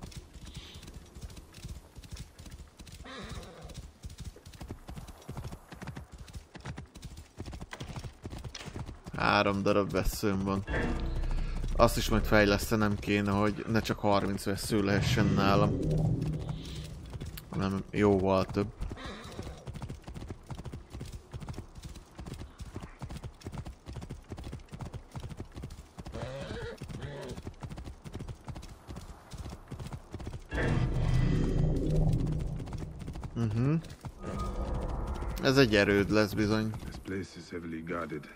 Három darab veszőm van. Azt is majd fejlesztenem kéne, hogy ne csak harminc vesző lehessen nálam, hanem jóval több. Uh-huh. Ez egy erőd lesz bizony. This place is heavily guarded.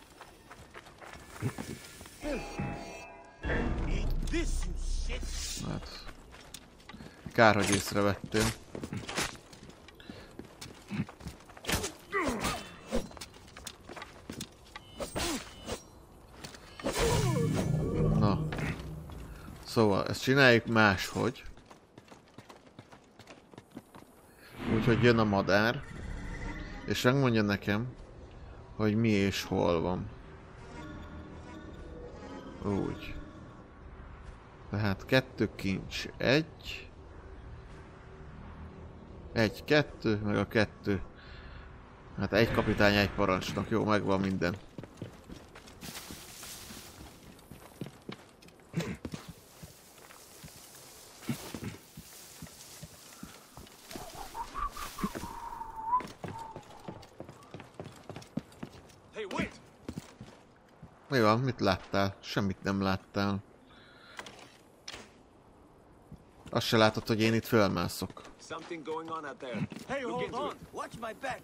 Hát... Kár, hogy észrevettél. Na. Szóval, ezt csináljuk máshogy. Úgyhogy jön a madár. És megmondja nekem, hogy mi és hol van. Úgy. Tehát kettő kincs. Egy. Egy, kettő, meg a kettő. Hát egy kapitány, egy parancsnok. Jó, megvan minden. Mi van? Mit láttál? Semmit nem láttál. Azt se látod, hogy én itt fölmászok. Something going on out there. Hey, hold on! Watch my back!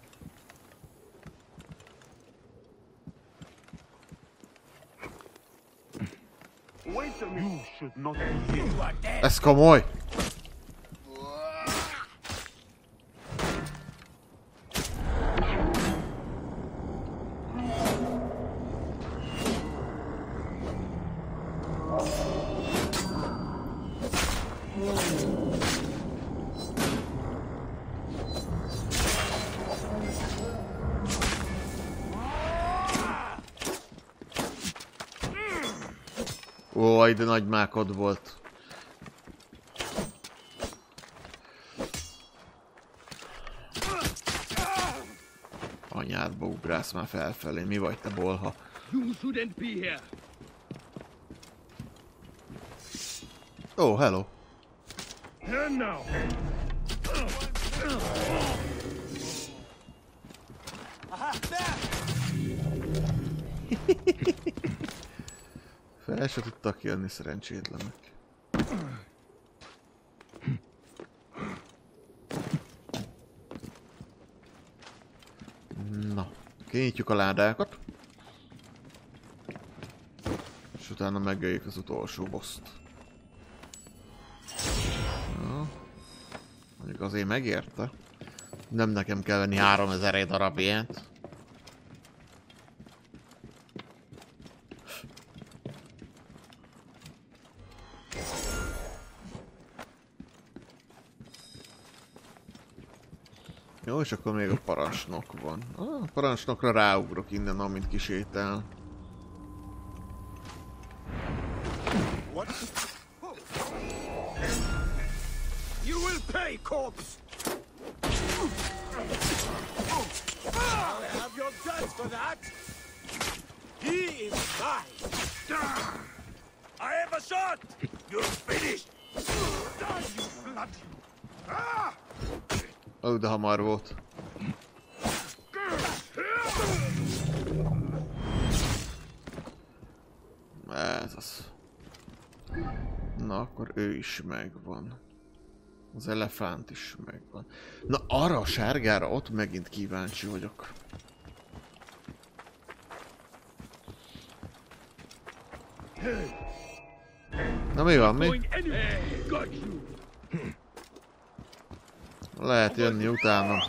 Wait a minute. You should not be here. You are dead! Ez komoly! Ó, ide nagy mákod volt. Anyádba ugrálsz már felfelé. Mi vagy te, bolha? You shouldn't be here. Ó, oh, hello. Turn now. Aha! There! Fel se tudtak jönni szerencsétlenek. Na, kinyitjuk a ládákat. És utána megöljük az utolsó boszt. Na, mondjuk azért megérte. Nem nekem kell venni háromezer darab ilyet. Jó, és akkor még a parancsnok van. Ah, a parancsnokra ráugrok innen, amint kisétál. What? You will pay, corpse! I'll have your guts for that! He is mine! I have a shot! You're finished! Die, you blood! Ah! Ó, de hamar volt. Ez az. Na, akkor ő is megvan. Az elefánt is megvan. Na, arra a sárgára ott megint kíváncsi vagyok. Na, mi van, mi? Lehet jönni utána.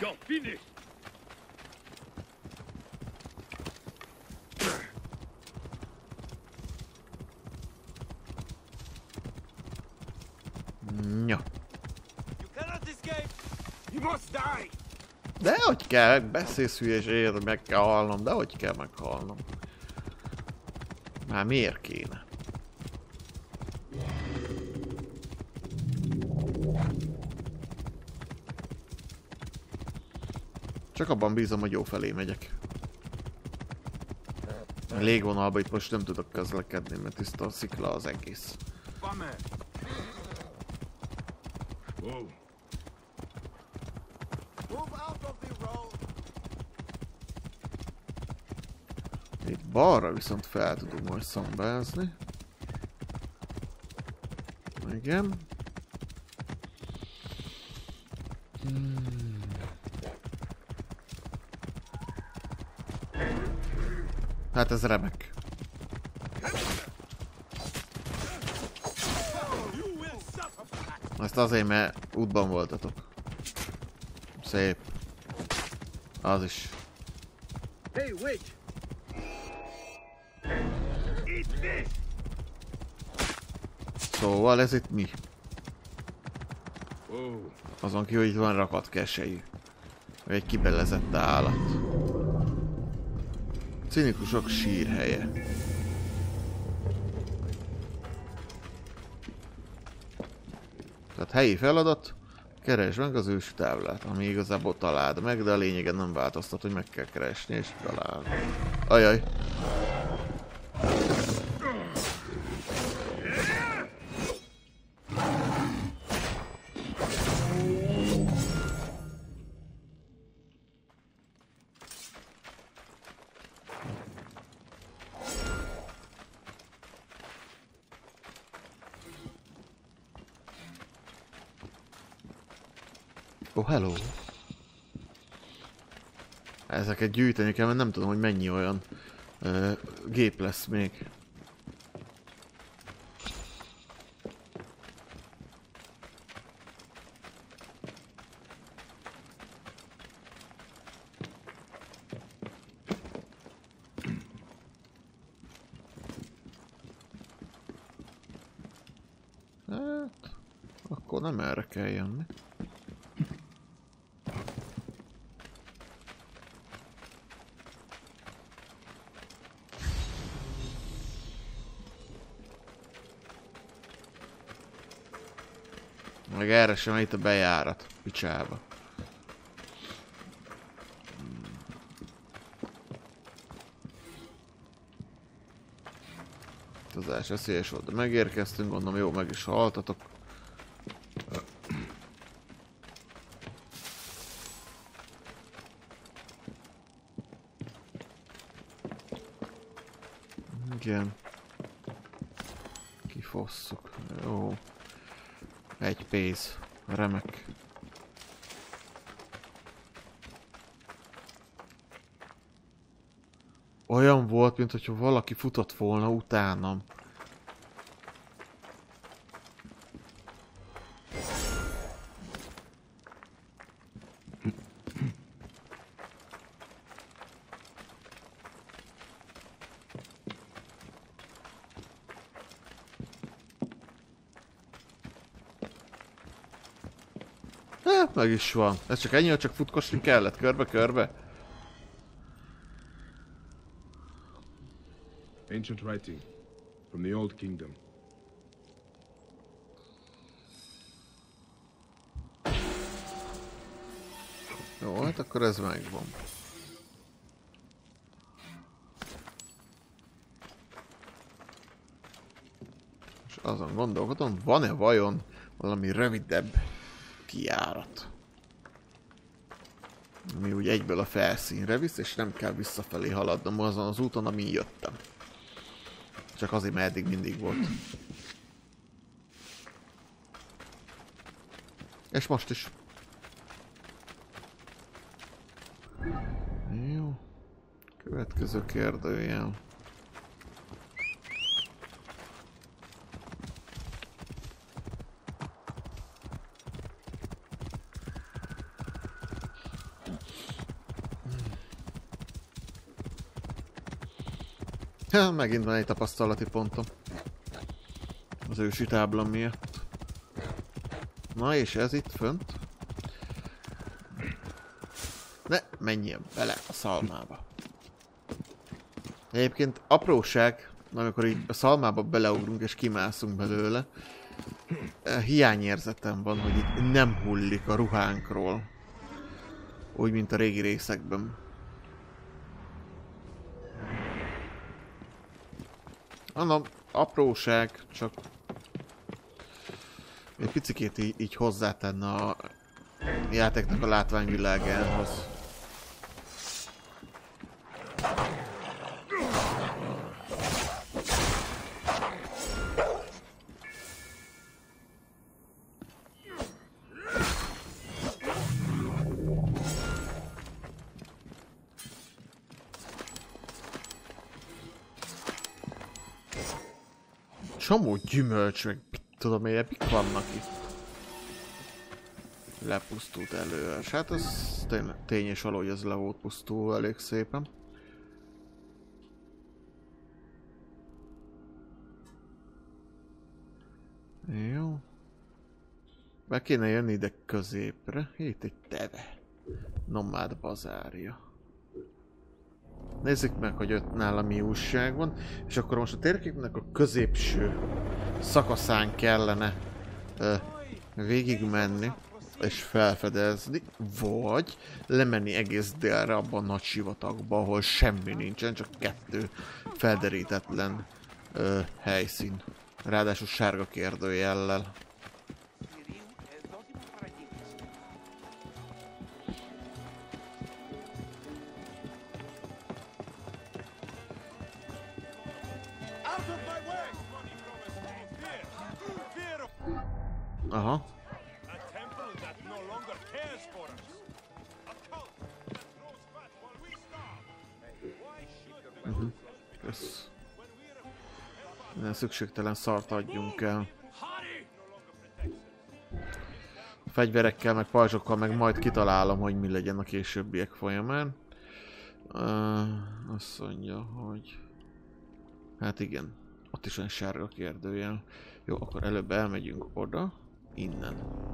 Ja. De hogy kell, beszélsz hülyeségért, meg kell halnom, de hogy kell meghalnom. Már miért kéne? Csak abban bízom, hogy jó felé megyek. A légvonalban itt most nem tudok közlekedni, mert tiszta a szikla az egész. Itt balra viszont fel tudunk majd szambázni. Igen. Hmm. Hát ez remek. Ezt azért, mert útban voltatok. Szép. Az is. Hey, wait! Eat this! Szóval ez itt mi? Oh, Azon ki, hogy itt van rakat keselyű. Vagy egy kibelezett állat. Cinikusok sírhelye. Tehát helyi feladat, keresd meg az ősi táblát, ami igazából találd meg, de a lényegen nem változtat, hogy meg kell keresni és találni. Ajaj. Oh, hello. Ezeket gyűjteni kell, mert nem tudom, hogy mennyi olyan uh, gép lesz még. Hát, akkor nem erre kell jönni. Meg erre sem itt a bejárat, picsába. Utazás veszélyes volt, de megérkeztünk, gondolom jó, meg is haltatok. Igen. Kifosszuk, jó. Egy pénz. Remek. Olyan volt, mint hogyha valaki futott volna utánam. Hát, meg is van. Ez csak ennyi, hogy csak futkosni kellett körbe-körbe. ancient writing from the Old Kingdom. Jó, hát akkor ez megvan. És azon gondolkodom, van-e vajon valami rövidebb kijárat, ami úgy egyből a felszínre visz, és nem kell visszafelé haladnom azon az úton, amin jöttem. Csak azért, mert eddig mindig volt. És most is. Jó. Következő kérdőjel. Ha, megint van egy tapasztalati pontom. Az ősi tábla miatt. Na és ez itt fönt? Ne, menjél bele a szalmába. Egyébként apróság, amikor így a szalmába beleugrunk és kimászunk belőle, hiányérzetem van, hogy itt nem hullik a ruhánkról. Úgy, mint a régi részekben. Mondom, apróság, csak egy picikét így, így hozzátenne a játéknak a látványvilágához. csomó gyümölcs, meg tudom én, mik vannak itt. Lepusztult előre. Hát az tény és való, hogy ez le volt pusztulva elég szépen. Jó. Be kéne jönni ide középre. Itt egy teve. Nomád bazárja. Nézzük meg, hogy ott nála mi újság van. És akkor most a térképnek a középső szakaszán kellene ö, végig menni és felfedezni, vagy lemenni egész délre abban a nagy sivatagba, ahol semmi nincsen, csak kettő felderítetlen ö, helyszín. Ráadásul sárga kérdőjellel. Aha. Uh-huh. Kösz. Minden szükségtelen szart adjunk el. A fegyverekkel, meg pajzsokkal, meg majd kitalálom, hogy mi legyen a későbbiek folyamán. Uh, azt mondja, hogy... Hát igen, ott is olyan sárga kérdőjel. Jó, akkor előbb elmegyünk oda, innen.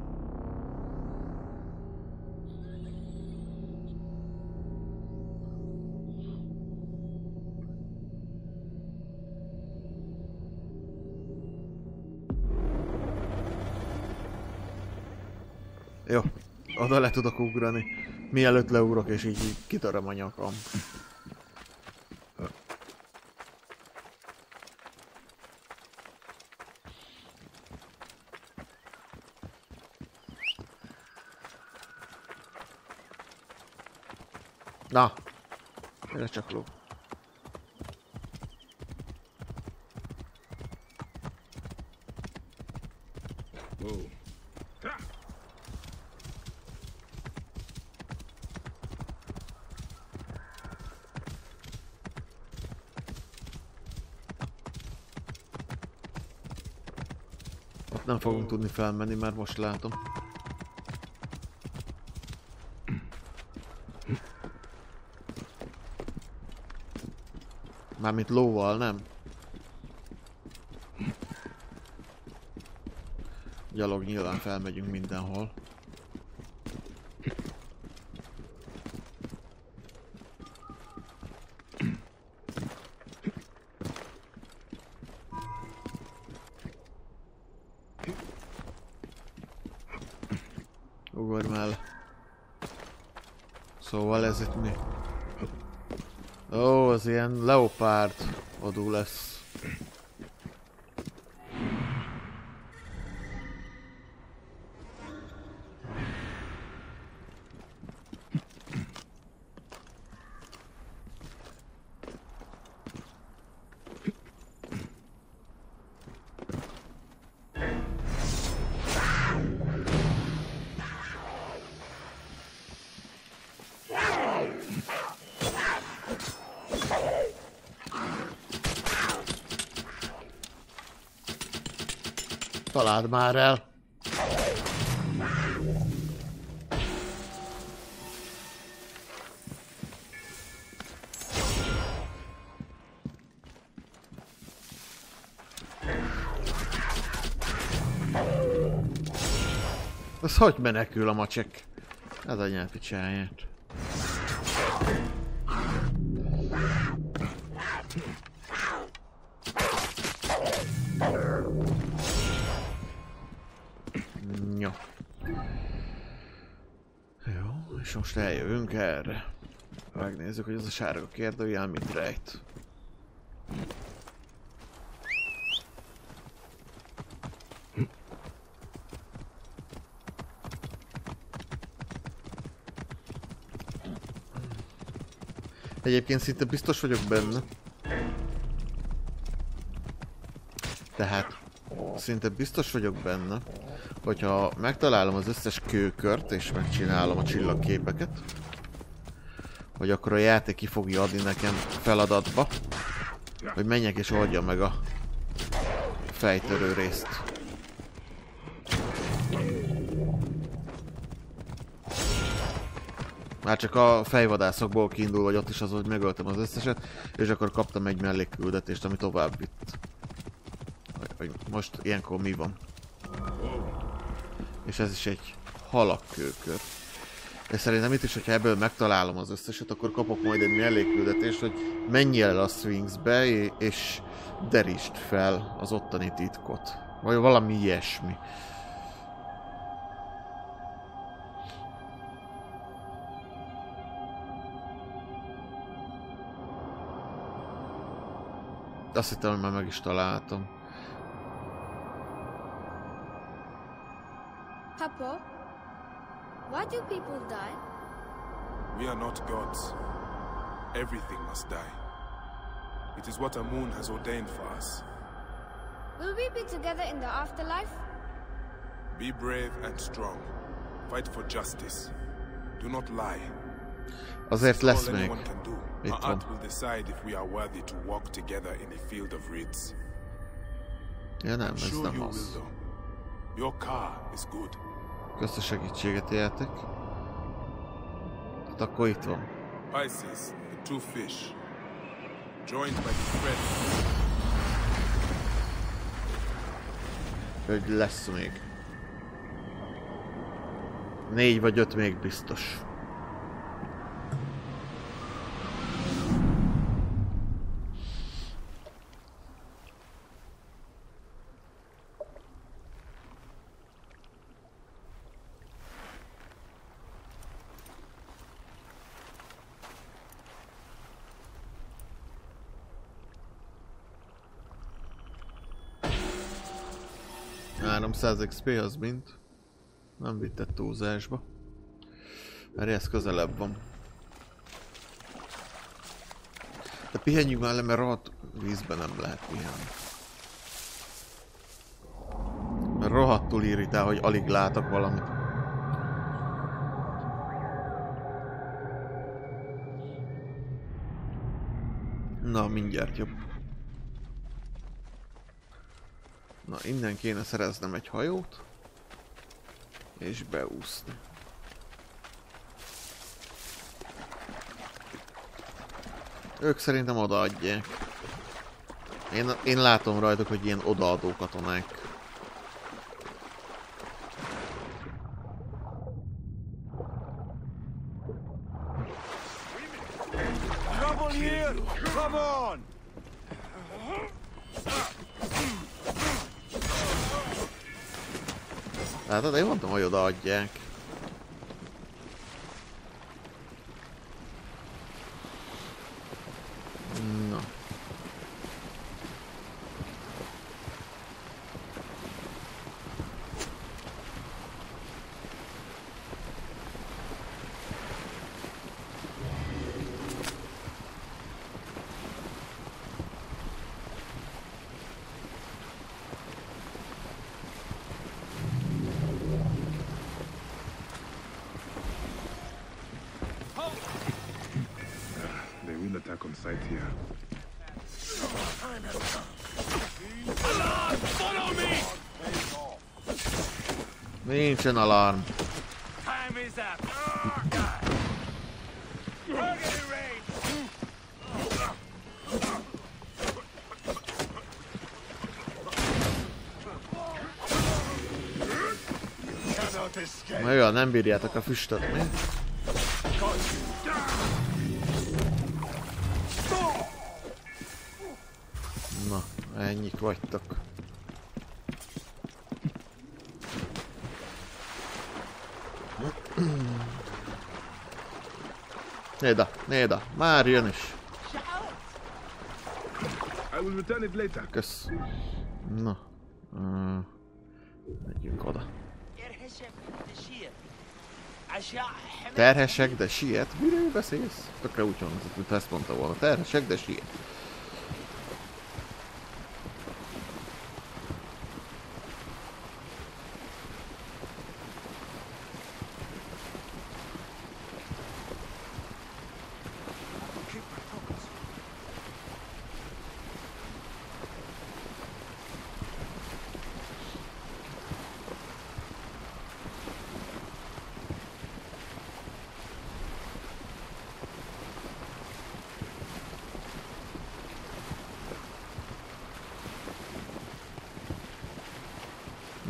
Jó, oda le tudok ugrani. Mielőtt leugrok és így, így kitöröm a nyakam. Na! Gyere csak ló. Nem fogunk tudni felmenni, már most látom. Mármint lóval, nem? Gyalog nyilván felmegyünk mindenhol. Ugorj már. Szóval ez itt mi? Ó, az ilyen leopárd odú lesz. Találd már el! Ez hogy menekül a macsek? Ez a nyelpicsáját. Jó. Jó, és most eljövünk erre. Megnézzük, hogy ez a sárga kérdőjel mit rejt. Egyébként szinte biztos vagyok benne. Tehát szinte biztos vagyok benne, hogyha megtalálom az összes kőkört és megcsinálom a csillagképeket, hogy akkor a játék ki fogja adni nekem feladatba, hogy menjek és oldjam meg a fejtörő részt. Már csak a fejvadászokból kiindul, vagy ott is az, hogy megöltem az összeset, és akkor kaptam egy mellékküldetést, ami tovább vitt. Hogy most ilyenkor mi van. És ez is egy halakkőkör. És szerintem itt is, hogyha ebből megtalálom az összeset, akkor kapok majd egy mellékküldetést, hogy menj el a Sphinxbe, és derítsd fel az ottani titkot. Vagy valami ilyesmi. Azt hittem, hogy már meg is találtam. Papa, why do people die? We are not gods. Everything must die. It is what Amun has ordained for us. Will we be together in the afterlife? Be brave and strong. Fight for justice. Do not lie. Azért lesz még. Itt van. Will decide if we are worthy to walk together in a field of reeds. Ja nem, ez nem az. Your car is good. Kösz a segítséget, éltek. Hát akkor itt van. Pisces, the two fish, joined by the thread. Hogy lesz még. Négy vagy öt még biztos. háromszáz iksz pé az mint. Nem vitted túlzásba. Mert ez közelebb van. De pihenjünk már le, mert rohadt vízben nem lehet pihenni. Mert rohadtul irritál, hogy alig látok valamit. Na, mindjárt jobb. Na, innen kéne szereznem egy hajót. És beúszni. Ők szerintem odaadják. Én, én látom rajtuk, hogy ilyen odaadó katonák. Trouble here! Come on! Látod, én mondtam, hogy odaadják. Na. On site here. Follow me! Nincsen alarm. Time is up. Target range. Cannot escape. Na jó, nem bírjátok a füstöt, mi? Na, ennyik vagytok. Néda, néda, már jön is. Kösz. Na. Uh, megyünk oda. Terhesek, de siet? Miről beszélsz? Tökre úgy hangzott, mint ezt mondta volna. Terhesek, de siet.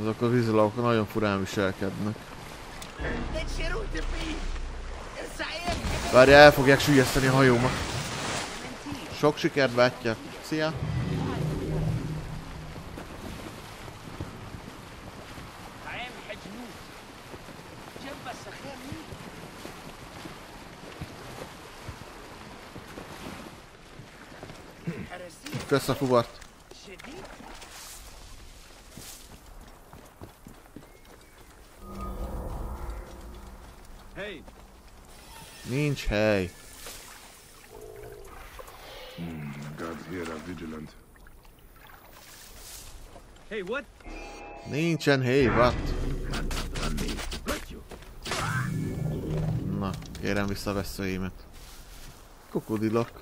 Azok a vízilagok nagyon furán viselkednek. Várjál, el fogják süllyeszteni a hajómat. Sok sikert, bátyja. Szia! Kösz a fuvart! Nincs hely. Hmm, guards here are vigilant. Hey, what? Nincsen hely, what? Na, kérem vissza a veszőimet. Krokodilok.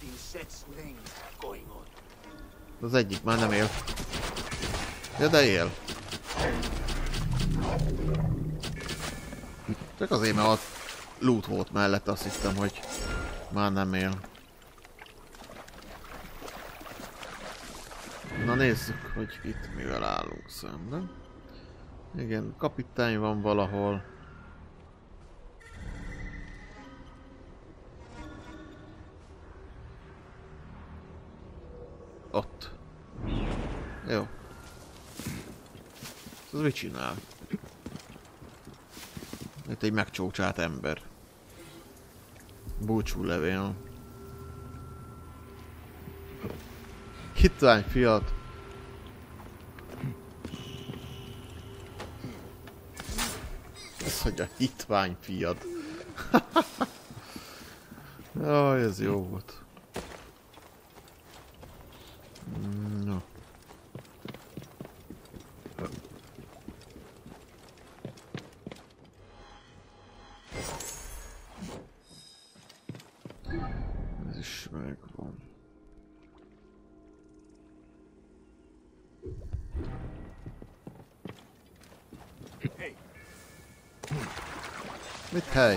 Az egyik már nem él. Ja, de él. Csak azért, mert ott loot volt mellett, azt hittem, hogy már nem él. Na nézzük, hogy itt mivel állunk szemben. Igen, kapitány van valahol. Ott. Jó. Ez mit csinál? Itt egy megcsócsált ember. Búcsú levél. Hitvány fiat. Ez hogy a hitvány fiat. Jaj, ez jó volt. No. Ez is megvan. Mit hely?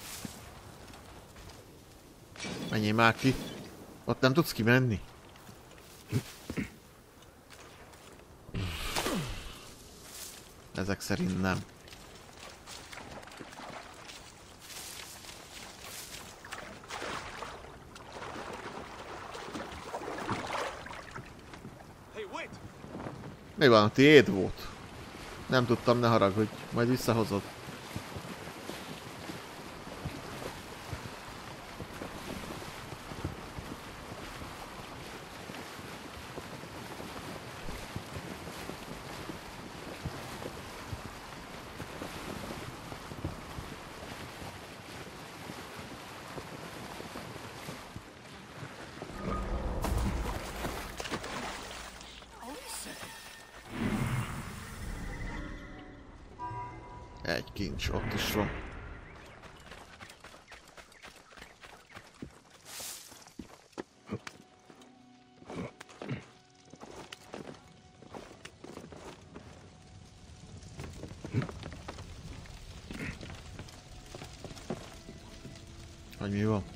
Menjél már ki. Ott nem tudsz kimenni. Ezek szerint nem. Mi van? Tiéd volt? Nem tudtam, ne haragudj. Majd visszahozod. Egy kincs, ott is van. Hogy mi van?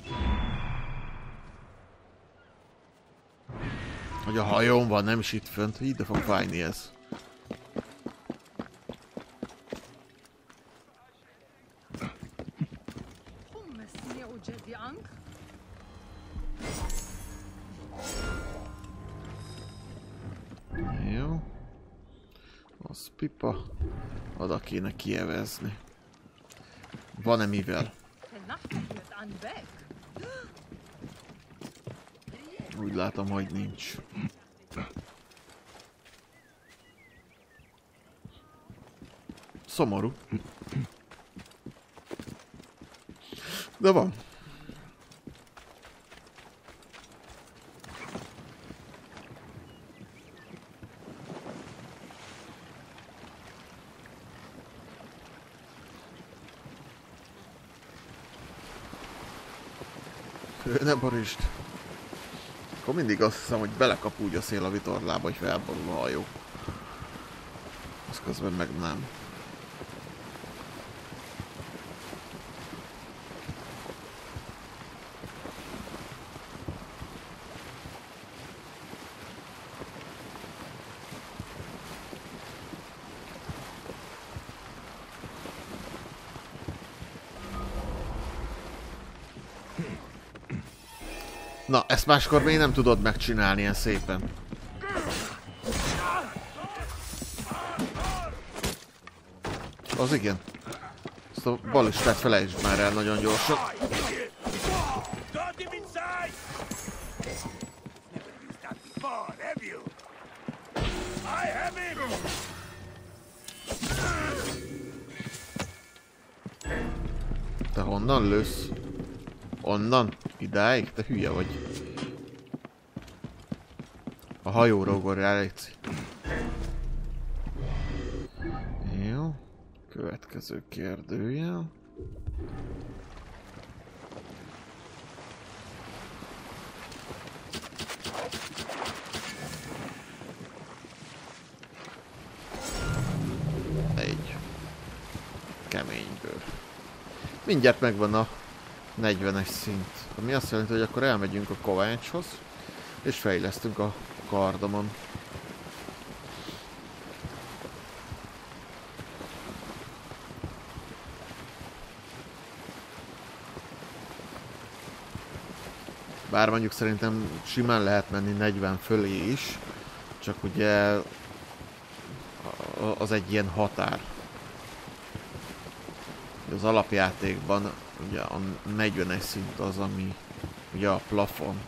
Hogy a hajón van, nem is itt fönt. Ide fog fájni ez. Jó. Az pipa. Oda kéne kievezni. Van-e mivel? Úgy látom, hogy nincs. Szomorú. De van. Ne borítsd. Akkor mindig azt hiszem, hogy belekap úgy a szél a vitorlába, hogy felborul a hajó. Az közben meg nem. Na, ezt máskor még nem tudod megcsinálni ilyen szépen. Az igen. Ezt a balistát felejtsd már el nagyon gyorsan. Te honnan lősz? Onnan? Idáig? Te hülye vagy. A hajóra ugorjál, légy. Jó. Következő kérdőjel. Egy. Keményből. Mindjárt megvan a negyvenes szint. Ami azt jelenti, hogy akkor elmegyünk a kovácshoz, és fejlesztünk a kardomon. Bár mondjuk szerintem simán lehet menni negyven fölé is, csak ugye az egy ilyen határ. Az alapjátékban ugye a negyvenes szint az, ami ugye a plafon.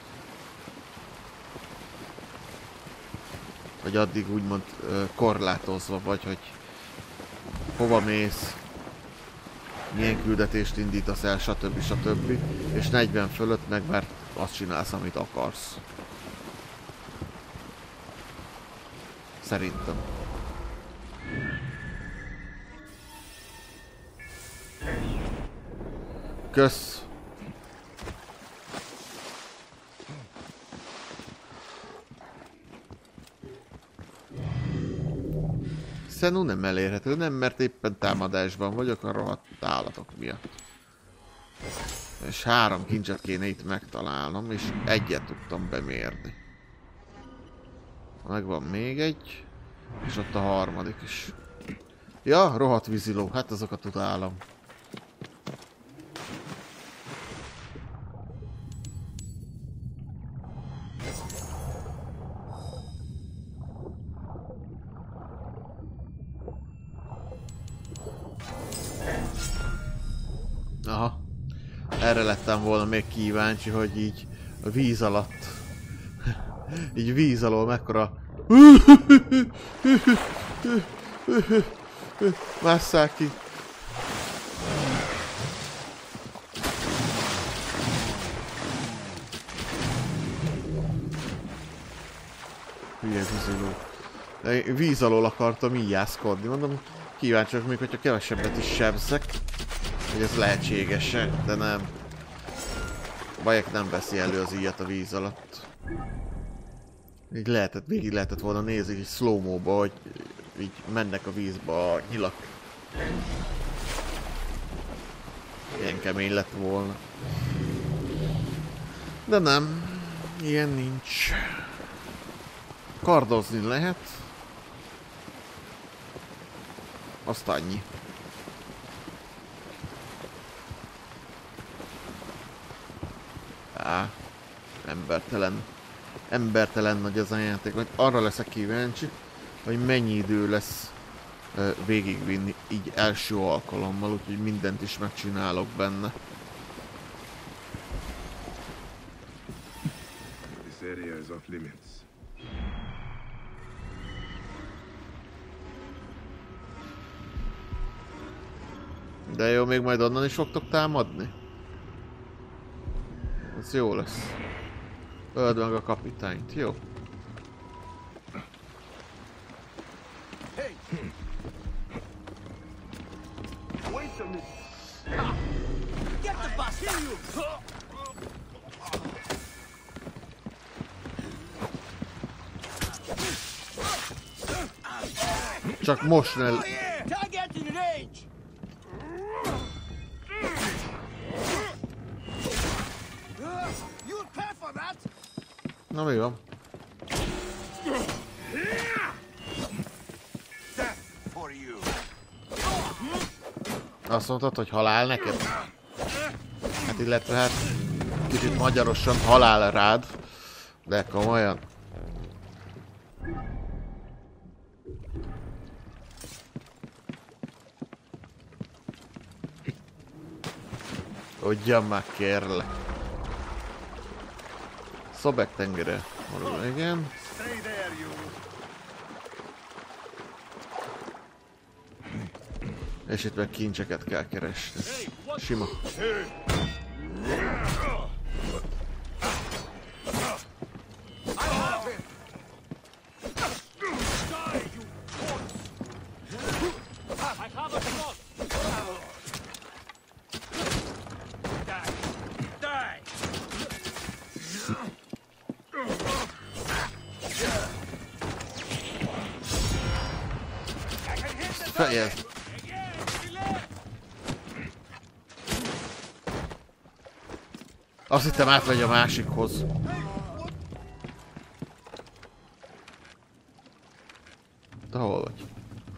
Vagy addig úgymond korlátozva vagy, hogy hova mész, milyen küldetést indítasz el, stb. stb. És negyven fölött meg már azt csinálsz, amit akarsz. Szerintem. Kösz! Szenu nem elérhető, nem, mert éppen támadásban vagyok a rohadt állatok miatt. És három kincset kéne itt megtalálnom, és egyet tudtam bemérni. Megvan még egy, és ott a harmadik is. Ja, rohadt víziló, hát azokat utálom. Aha. Erre lettem volna még kíváncsi, hogy így a víz alatt, így víz alól mekkora másszák ki. Hülye víziló. De víz alól akartam íjászkodni, mondom, kíváncsiak még, hogyha kevesebbet is sebzek, hogy ez lehetséges-e, de nem. Bajek nem veszi elő az íjat a víz alatt. Így lehetett, végig lehetett volna nézni így slow-mo-ba, hogy így mennek a vízbe a nyilak. Ilyen kemény lett volna. De nem, ilyen nincs. Kardozni lehet. Azt annyi. Á, embertelen. Embertelen nagy az a játék. Majd arra leszek kíváncsi, hogy mennyi idő lesz uh, végigvinni így első alkalommal, úgyhogy mindent is megcsinálok benne. This area is off limits. De jó, még majd onnan is fogtok támadni? Ez jó lesz. Öld meg a kapitányt, jó? Csak most ne... Na mi van? Azt mondtad, hogy halál neked? Hát illetve hát kicsit magyarosan halál rád, de komolyan. Ugyan már, kérlek. Szobek tengere. Igen. És itt meg kincseket kell keresni. Sima. Fejezd! Azt hittem átmegy a másikhoz. Te hol vagy?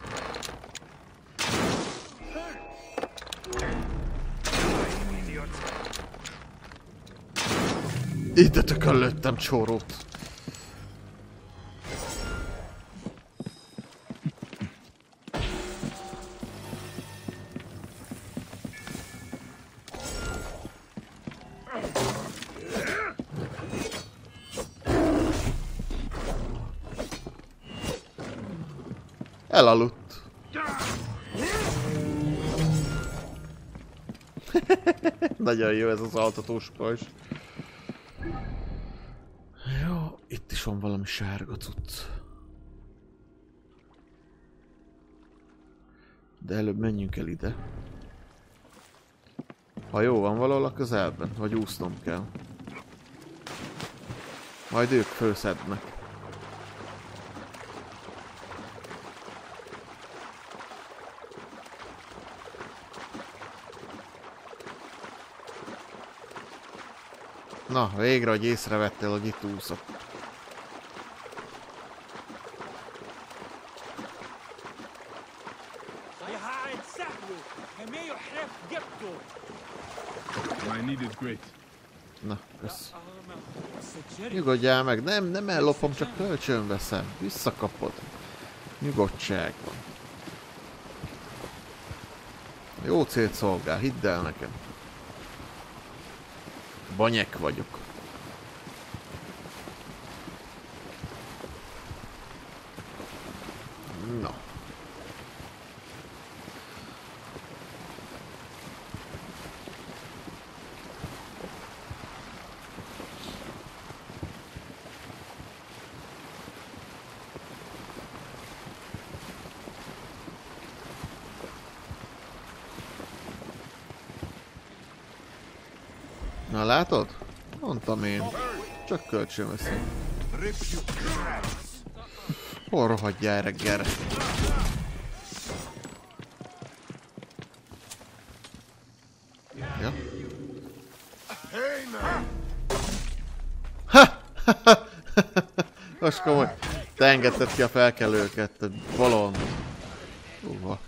Ide tököllöttem csórót. Elaludt. Nagyon jó ez az altatós pajzs. Jó, itt is van valami sárga cucc. De előbb menjünk el ide. Ha jó, van valahol a közelben, vagy úsznom kell. Majd ők fölszednek. Na, végre, hogy észrevettél, hogy itt úszok. Na, kösz. Nyugodjál meg, nem, nem ellopom, csak kölcsön veszem. Visszakapod. Nyugodtság van. Jó célt szolgál, hidd el nekem. Banyek vagyok. Na. Na látod? Mondtam én. Csak kölcsön veszem. Hol rohadjál reggelre? Ja. Ha! Most komoly. Te engedted ki a felkelőket, te balon. Uha.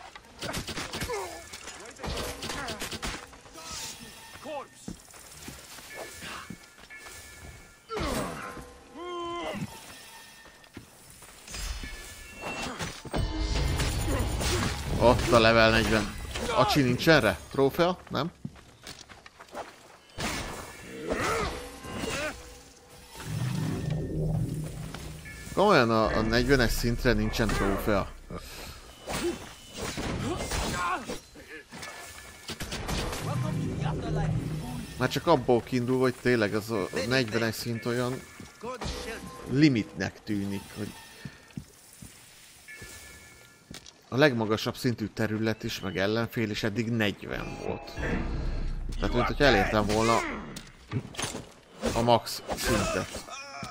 Ott a level negyven. Acsi nincs erre? Trófea? Nem? Komolyan a, a negyvenes szintre nincsen trófea. Már csak abból kiindul, hogy tényleg az a negyvenes szint olyan limitnek tűnik, hogy a legmagasabb szintű terület is, meg ellenfél is eddig negyven volt. Tehát, mint hogy elértem volna a max szintet.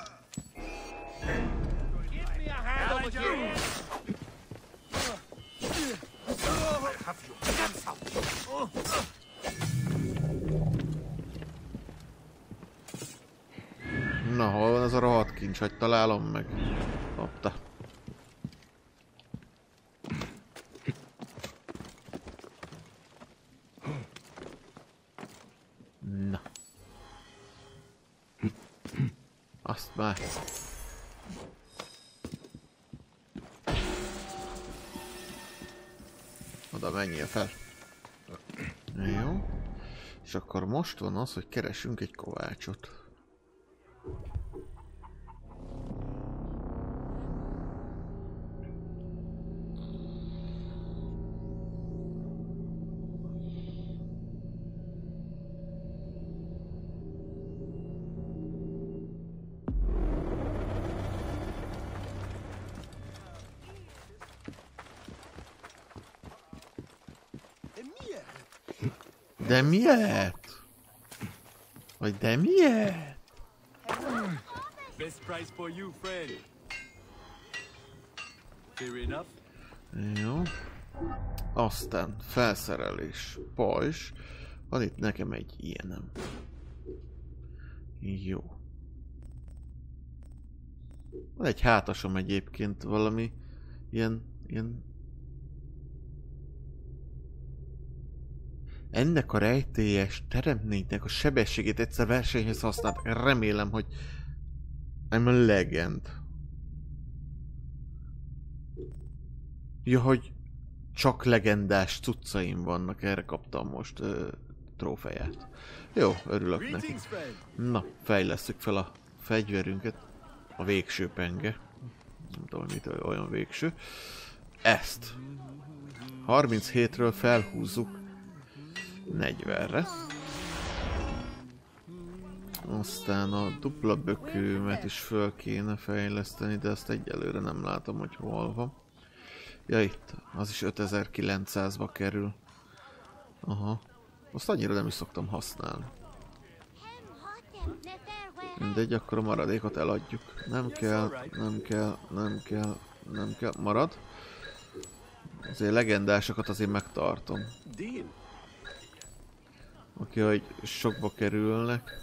Na, hol van az a rohadt kincs, hogy találom meg? Hoppá. Na. Azt már. Oda menjél fel. Jó. És akkor most van az, hogy keresünk egy kovácsot. De miért? Vagy de miért? Best price for you, friend. Fair enough. Jó. Aztán felszerelés. Pajzs. Van itt nekem egy ilyenem. Jó. Van egy hátasom egyébként, valami ilyen, ilyen... Ennek a rejtélyes teremtménynek a sebességét egyszer versenyhez használt. Remélem, hogy I'm a legend. Ja, hogy csak legendás cuccaim vannak, erre kaptam most uh, trófeát. Jó, örülök neki. Na, fejlesszük fel a fegyverünket. A végső penge. Nem tudom, mitől olyan végső. Ezt. harminchétről felhúzzuk negyvenre. Aztán a dupla bökőmet is föl kéne fejleszteni, de ezt egyelőre nem látom, hogy hol van. Ja, itt. Az is ötezer-kilencszázba kerül. Aha. Azt annyira nem is szoktam használni. Mindegy, akkor a maradékot eladjuk. Nem kell, nem kell, nem kell, nem kell. Marad. Azért legendásokat azért megtartom. Oké, hogy sokba kerülnek.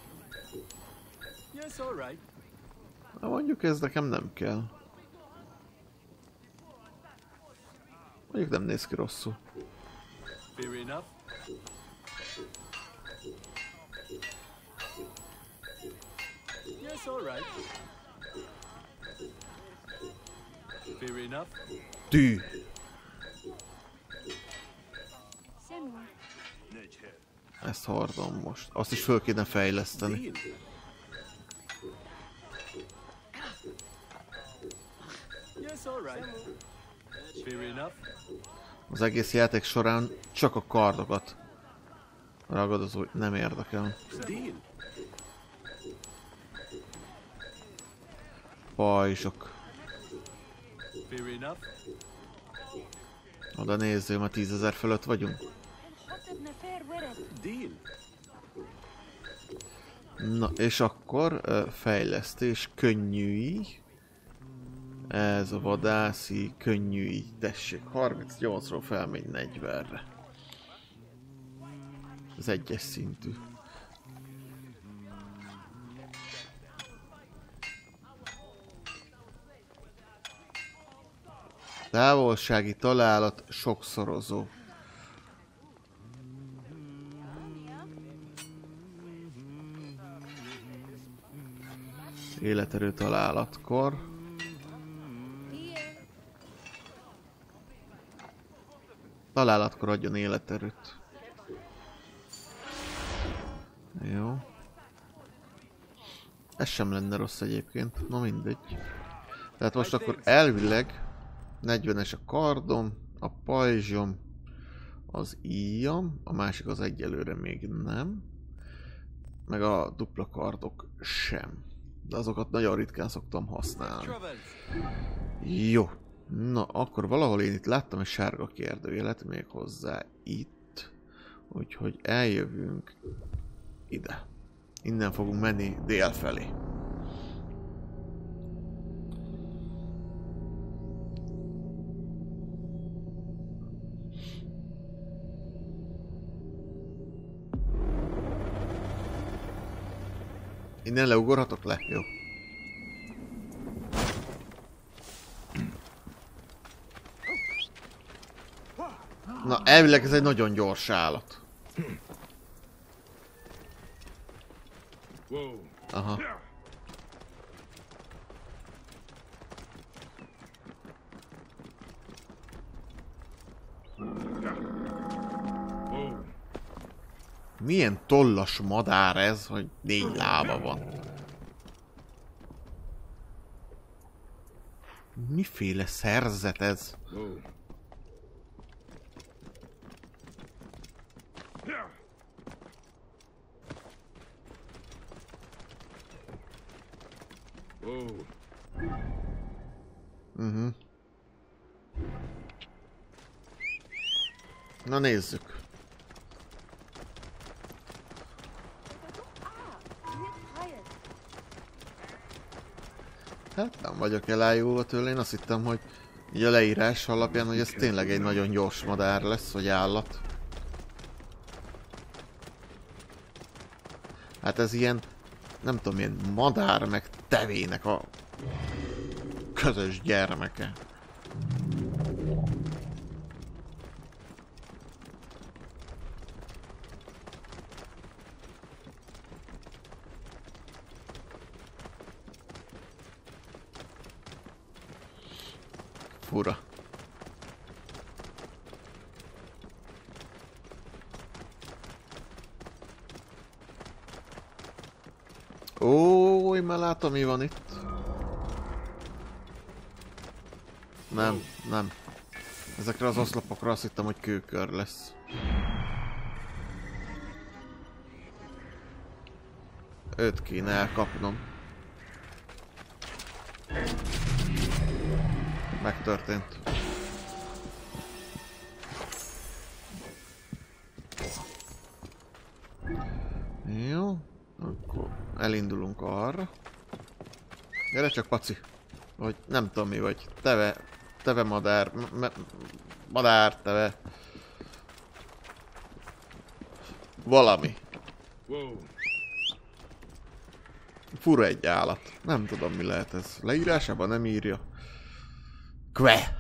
Na mondjuk ez nekem nem kell. Mondjuk nem néz ki rosszul. Tű! Ezt hordom most. Azt is föl kéne fejleszteni. Az egész játék során csak a kardokat ragadozó, nem érdekel. Pajzsok. Oda nézzél, már tízezer fölött vagyunk. Na, és akkor uh, fejlesztés, könnyűi. Ez a vadászi, könnyűi, tessék, harmincnyolcról felmegy negyvenre. Ez egyes szintű. Távolsági találat sokszorozó. Életerő találatkor. Találatkor adjon életerőt. Jó. Ez sem lenne rossz egyébként. Na mindegy. Tehát most akkor elvileg negyvenes a kardom, a pajzsom, az íjam, a másik az egyelőre még nem. Meg a dupla kardok sem. De azokat nagyon ritkán szoktam használni. Jó. Na, akkor valahol én itt láttam egy sárga kérdőjelet, még hozzá itt. Úgyhogy eljövünk ide. Innen fogunk menni dél felé. Innen leugorhatok le? Jó. Na, elvileg ez egy nagyon gyors állat. Aha. Milyen tollas madár ez, hogy négy lába van? Miféle szerzet ez? Uh-huh. Na nézzük. Hát nem vagyok elájulva tőle, én azt hittem, hogy így a leírás alapján, hogy ez tényleg egy nagyon gyors madár lesz, vagy állat. Hát ez ilyen, nem tudom, ilyen madár meg tevének a közös gyermeke. Fura. Ó, én már látom, mi van itt. Nem, nem. Ezekre az oszlopokra azt hittem, hogy kőkör lesz. Őt kéne elkapnom. Megtörtént. Jó, akkor elindulunk arra. Gyere csak, paci. Vagy nem tudom mi vagy. Teve, teve madár. Madár, teve. Valami. Fura egy állat. Nem tudom mi lehet ez. Leírásában nem írja. Kve!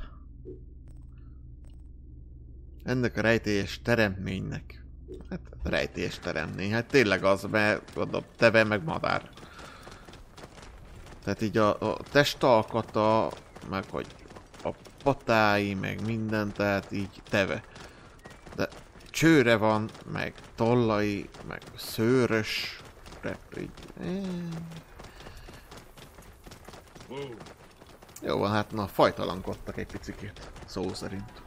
Ennek a rejtélyes teremtménynek. Hát rejtélyes teremtmény. Hát tényleg az, mert oda teve meg madár. Tehát így a, a testalkata, meg hogy a patái, meg minden, tehát így teve. De csőre van, meg tollai, meg szőrös. Így. Jó van, hát na, fajtalankodtak egy picikét, szó szerint.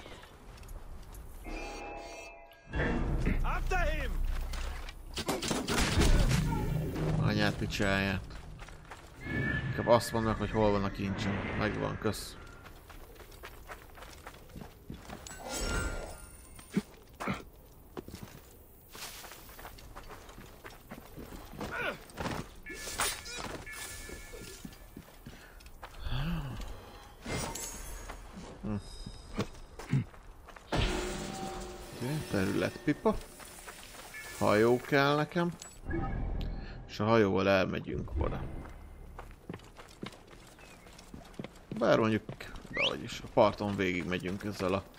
Anyát picsáját. Inkább azt mondnak, hogy hol van a kincsem. Megvan, kösz. Területpipa. Hajó kell nekem. És a hajóval elmegyünk oda. Bár mondjuk, de vagyis a parton végig megyünk ezzel a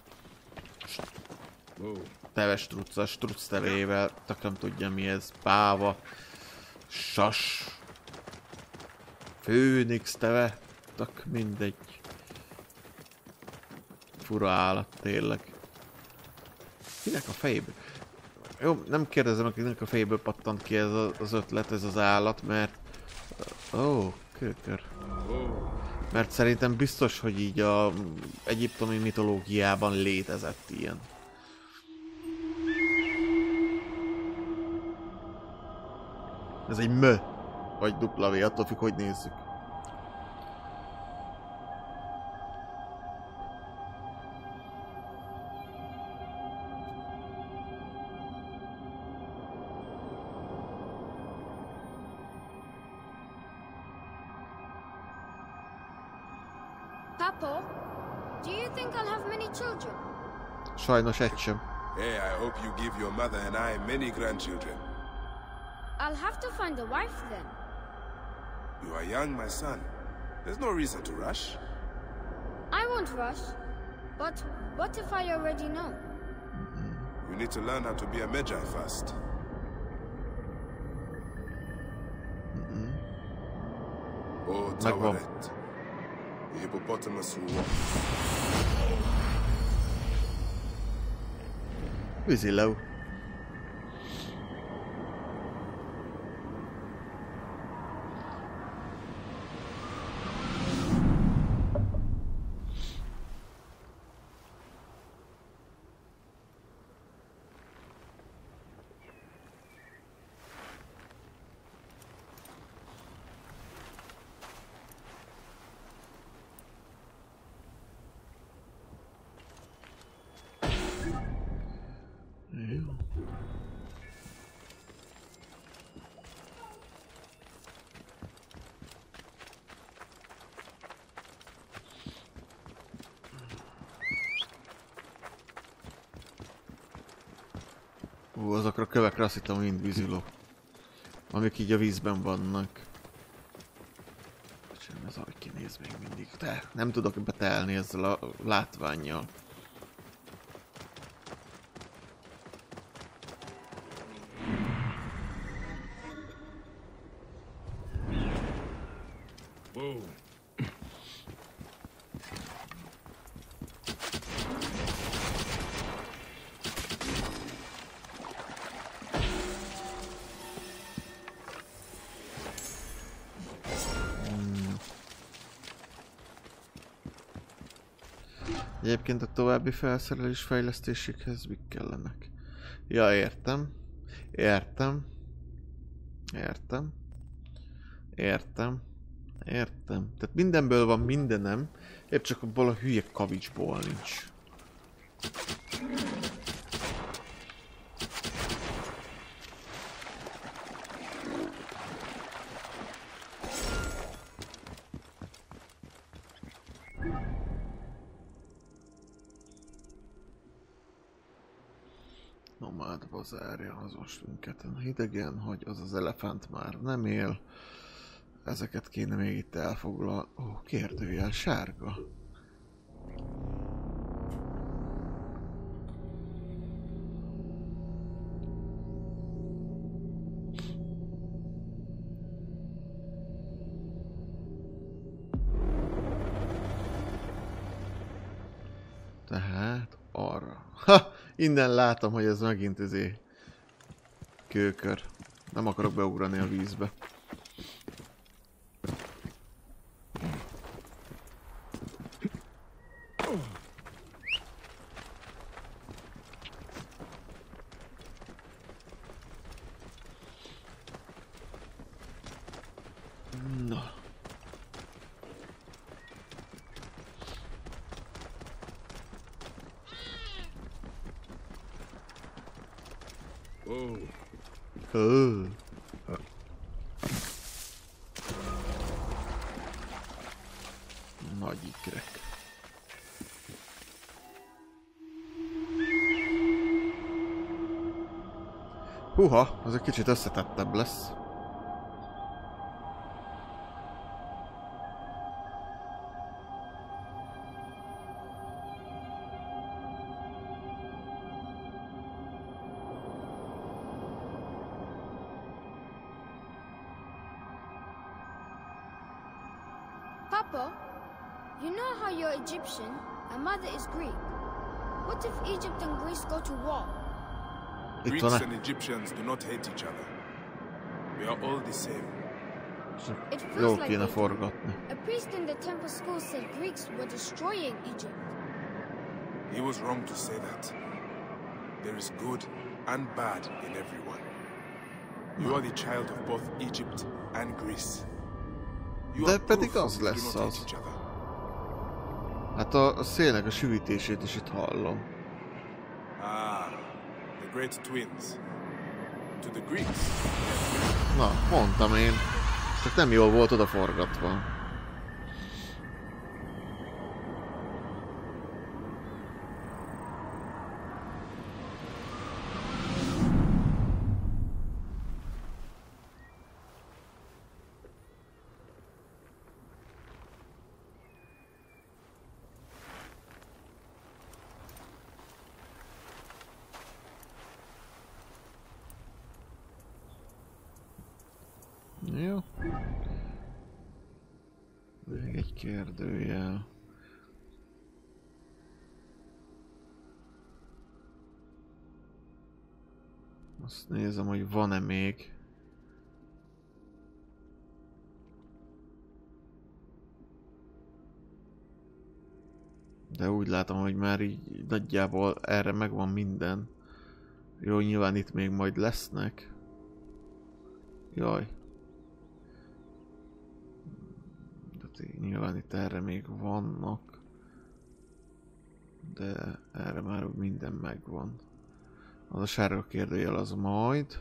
teves truccal, struc tevével. Tök nem tudja mi ez. Páva. Sas. Főnix teve. Tök mindegy. Fura állat tényleg. Kinek a fejéből? Jó, nem kérdezem, hogy kinek a fejéből pattant ki ez az ötlet, ez az állat, mert... Ó, oh, kőkör. Mert szerintem biztos, hogy így a egyiptomi mitológiában létezett ilyen. Ez egy mö, vagy dupla V, attól függ, hogy nézzük. Papa, do you think I'll have many children? Sajnos egy sem. Hey, I hope you give your mother and I many grandchildren. I'll have to find a wife then. You are young, my son. There's no reason to rush. I won't rush. But what if I already know? You need to learn how to be a Magi first. Mm-hmm. Oh, Tawaret. The hippopotamus will walk. Víziló. Jó. Ú, azokra a kövekre azt hittem, mind víziló. Amik így a vízben vannak. Bocsánat, ez ahogy kinéz még mindig. De nem tudok betelni ezzel a látvánnyal. Egyébként a további felszerelés fejlesztésekhez mik kellenek? Ja, értem. Értem. Értem. Értem. Értem. Tehát mindenből van mindenem, épp csak abból a hülye kavicsból nincs. Nomád bazárja, az most minket hidegen, hogy az az elefánt már nem él. Ezeket kéne még itt elfoglalni. Ó, kérdőjel, sárga. Tehát arra. Ha! Innen látom, hogy ez megint izé kőkör. Nem akarok beugrani a vízbe. Na. Oh. Ö. Nagy ikrek. Húha, az egy kicsit összetettebb lesz. Papa, you know how you're Egyptian and Mother is Greek. What if Egypt and Greece go to war? Itt Greeks van and Egyptians do not hate each other. We are all the same. It feels Jól like kéne they do. forgatni. A priest in the temple school said Greeks were destroying Egypt. He was wrong to say that. There is good and bad in everyone. You are the child of both Egypt and Greece. You De are pedig proof az we do lesz not hate az. each other. Hát a, a szélnek a süvítését is itt hallom. Ah, the great twins. To the Greeks. Na, mondtam én. Csak nem jól volt odaforgatva. Jó. Még egy kérdőjel. Azt nézem, hogy van-e még. De úgy látom, hogy már így nagyjából erre megvan minden. Jó, nyilván itt még majd lesznek. Jaj. De nyilván itt erre még vannak. De erre már minden megvan. Az a sárga kérdőjel az majd.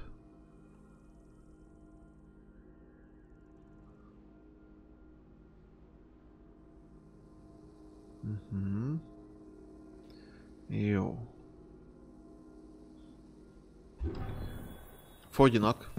Uh-huh. Jó. Fogynak.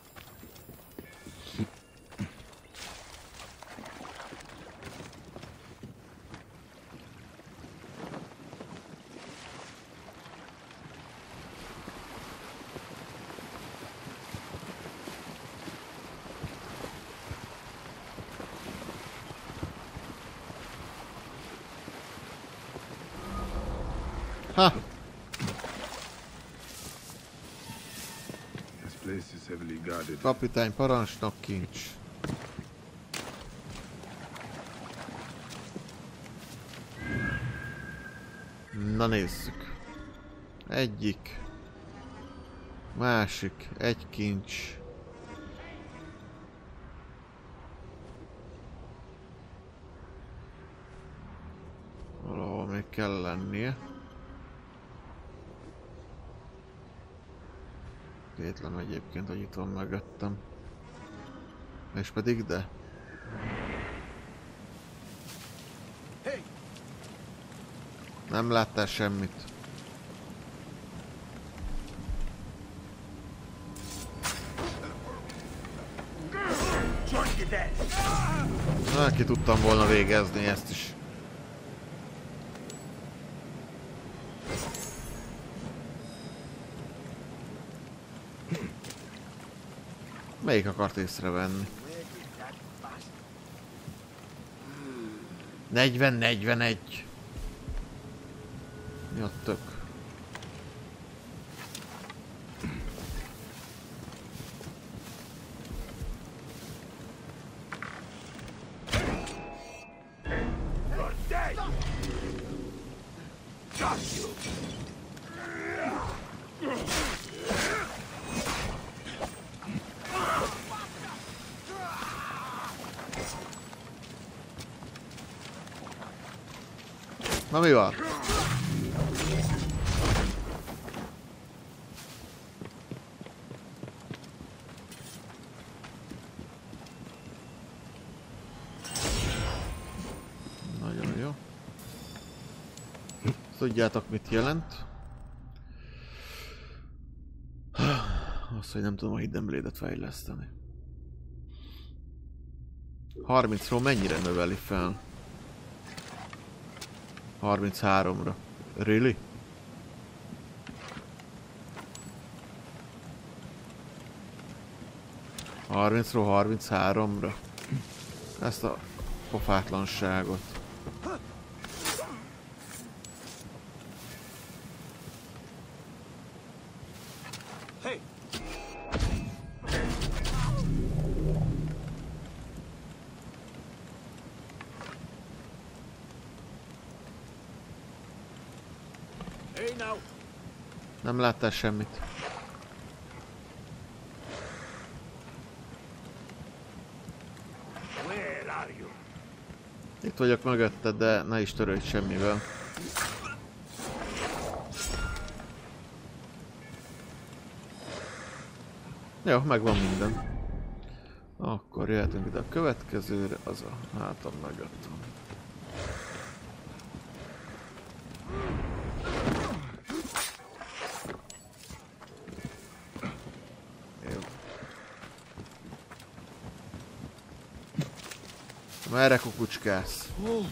Ha! This place is heavily guarded. Kapitány, parancsnok, kincs. Na nézzük. Egyik. Másik. Egy kincs. Valahol még kell lennie. Kétlem egyébként, hogy itt van mögöttem. És pedig de. Nem láttál semmit. Na, ki tudtam volna végezni ezt is. Melyik akart észrevenni? negyven negyvenegy. Mi a tök? Na mi van? Nagyon jó. Tudjátok, mit jelent? Azt, hogy nem tudom a Hidden Blade-et fejleszteni. harmincról mennyire növeli fel? harmincháromra. Really? harmincról harmincháromra. Ezt a pofátlanságot. Hey! Hey now! Nem láttál semmit. Where are you? Itt vagyok mögötted, de ne is törődj semmivel. Jó, megvan minden. Akkor jöhetünk ide a következőre, az a hátam mögött van. Jó. Merre kukucskálsz?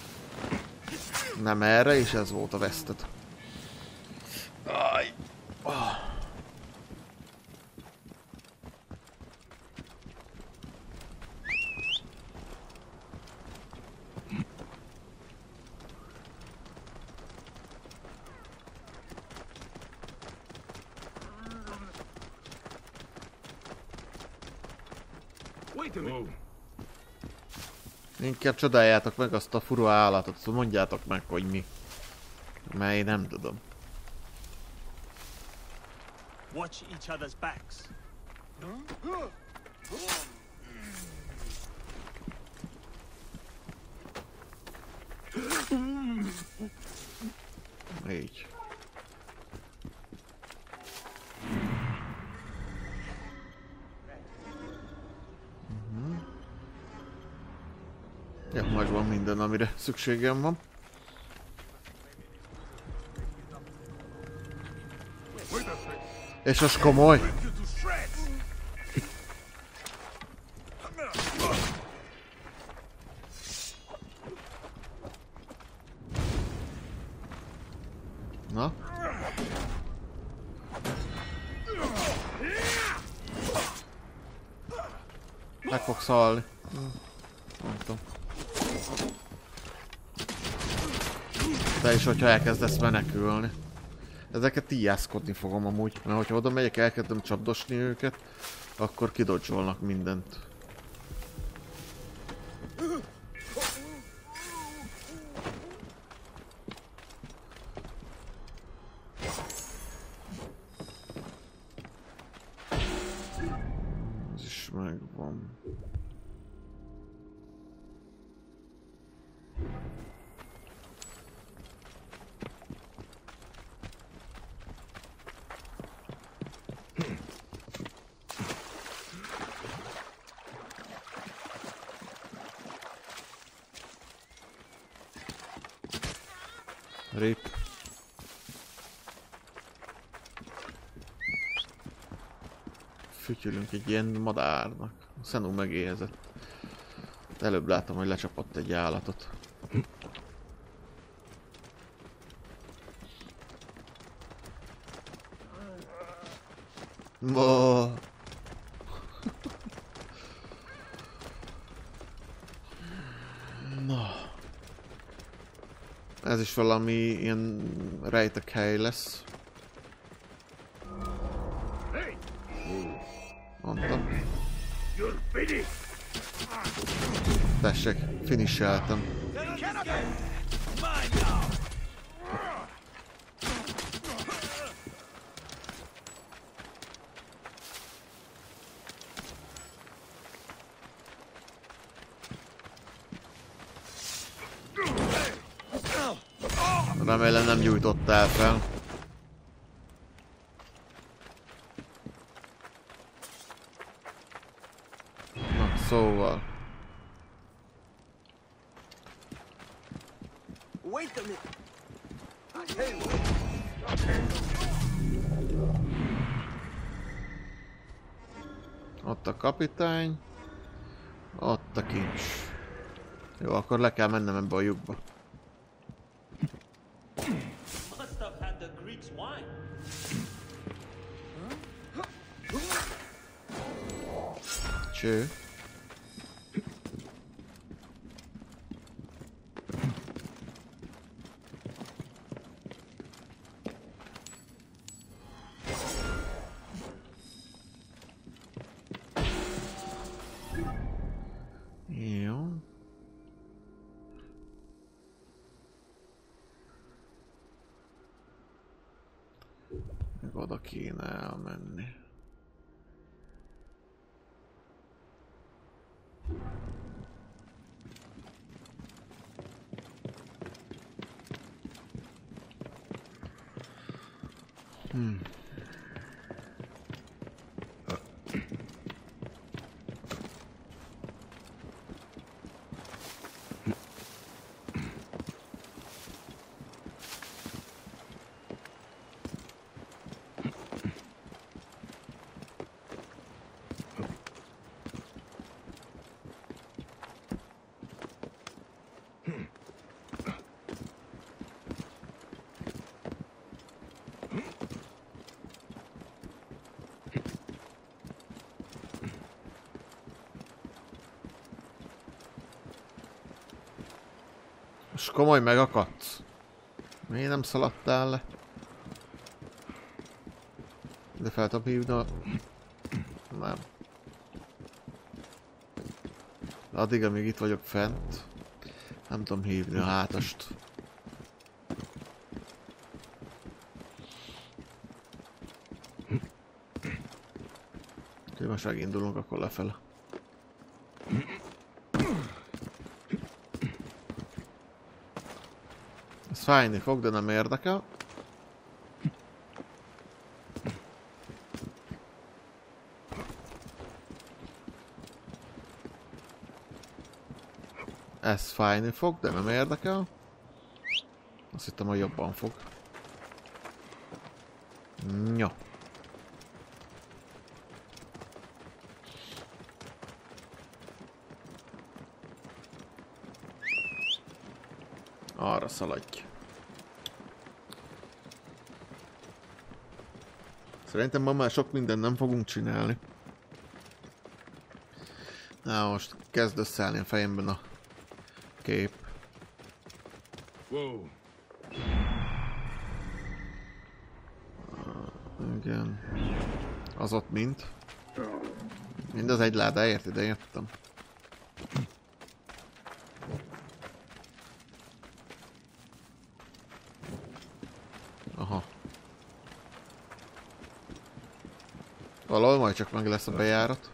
Nem erre, és ez volt a veszted. Aj. Oh. Wait a minute. Inkább csodáljátok meg azt a fura állatot, szóval mondjátok meg, hogy mi. Mert én nem tudom. Watch each other's backs. Így. Uh-huh. Ja, majd van minden, amire szükségem van. És az komoly. Na? Meg fogsz halni. Nem tudom. De is, hogyha elkezdesz menekülni. Ezeket tíjászkodni fogom amúgy, mert hogyha oda megyek, elkezdem csapdosni őket, akkor kidodzsolnak mindent. Ez is megvan. Rip. Fütyülünk egy ilyen madárnak. A Szenú megéhezett. Előbb látom, hogy lecsapott egy állatot. Oh. Na. Ez is valami ilyen rejtek hely lesz. Mondtam. Tessék, finisheltem. Remélem nem gyújtottál fel. Na, szóval. Ott a kapitány. Ott a kincs. Jó, akkor le kell mennem ebbe a lyukba. Cső. Jó. Meg oda kéne elmenni. Hmm. És komoly, megakadsz. Miért nem szaladtál le? De fel tudom hívni a... Nem. addig, amíg itt vagyok fent, nem tudom hívni a hátast. Úgyhogy most megindulunk akkor lefele. Ez fájni fog, de nem érdekel. Ez fájni fog, de nem érdekel. Azt hittem, hogy jobban fog. Nyom. Arra szaladj. Szerintem ma már sok mindent nem fogunk csinálni. Na most kezd összeállni a fejemben a kép. Wow. Igen. Az ott mint. Mind az egy ládáért ide jöttem. Aha. Valahol majd csak meg lesz a bejárat.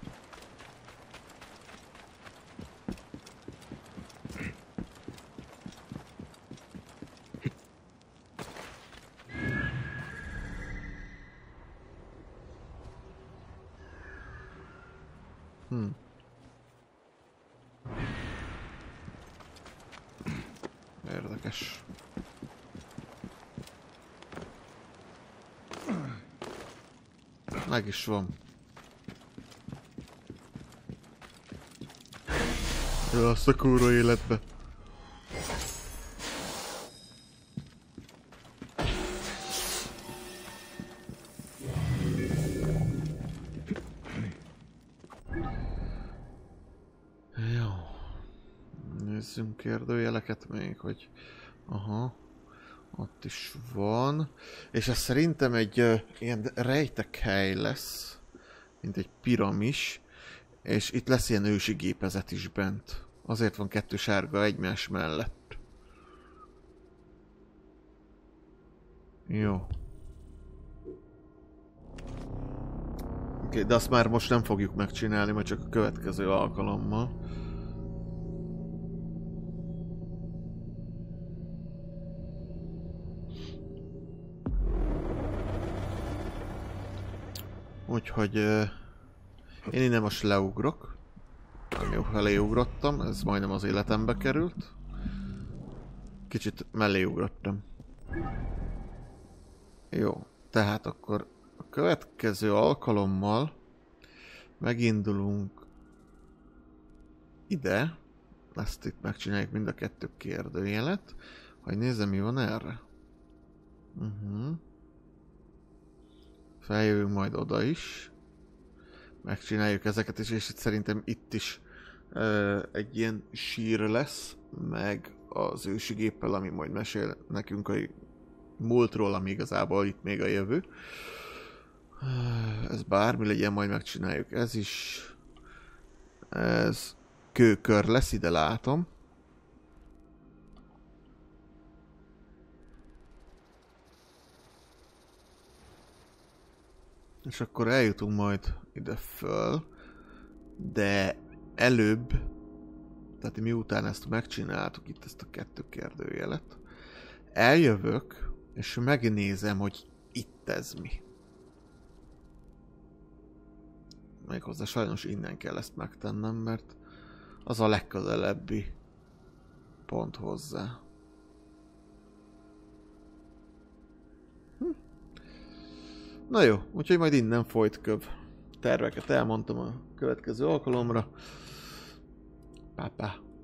Hmm. Érdekes. Meg is van. Jó, azt a kurva életbe. Jó. Nézzünk kérdőjeleket még, hogy... Aha. Ott is van. És ez szerintem egy uh, ilyen rejtekhely lesz. Mint egy piramis. És itt lesz ilyen ősi gépezet is bent. Azért van kettő sárga egymás mellett. Jó. Oké, de azt már most nem fogjuk megcsinálni, mert csak a következő alkalommal. Úgyhogy uh, én innen most leugrok. Jó, felé ugrottam, ez majdnem az életembe került. Kicsit mellé ugrottam. Jó, tehát akkor a következő alkalommal megindulunk ide. Ezt itt megcsináljuk mind a kettő kérdőjelet. Hogy nézzem, mi van erre. Uh-huh. Feljövünk majd oda is. Megcsináljuk ezeket is, és itt szerintem itt is uh, egy ilyen sír lesz, meg az ősi géppel, ami majd mesél nekünk a múltról, ami igazából itt még a jövő. Uh, ez bármi legyen, majd megcsináljuk. Ez is... Ez kőkör lesz, ide látom. És akkor eljutunk majd ide föl, de előbb, tehát miután ezt megcsináltuk, itt ezt a kettő kérdőjelet, eljövök, és megnézem, hogy itt ez mi. Méghozzá sajnos innen kell ezt megtennem, mert az a legközelebbi pont hozzá. Na jó, úgyhogy majd innen folyt köv. Terveket elmondtam a következő alkalomra. Pápá.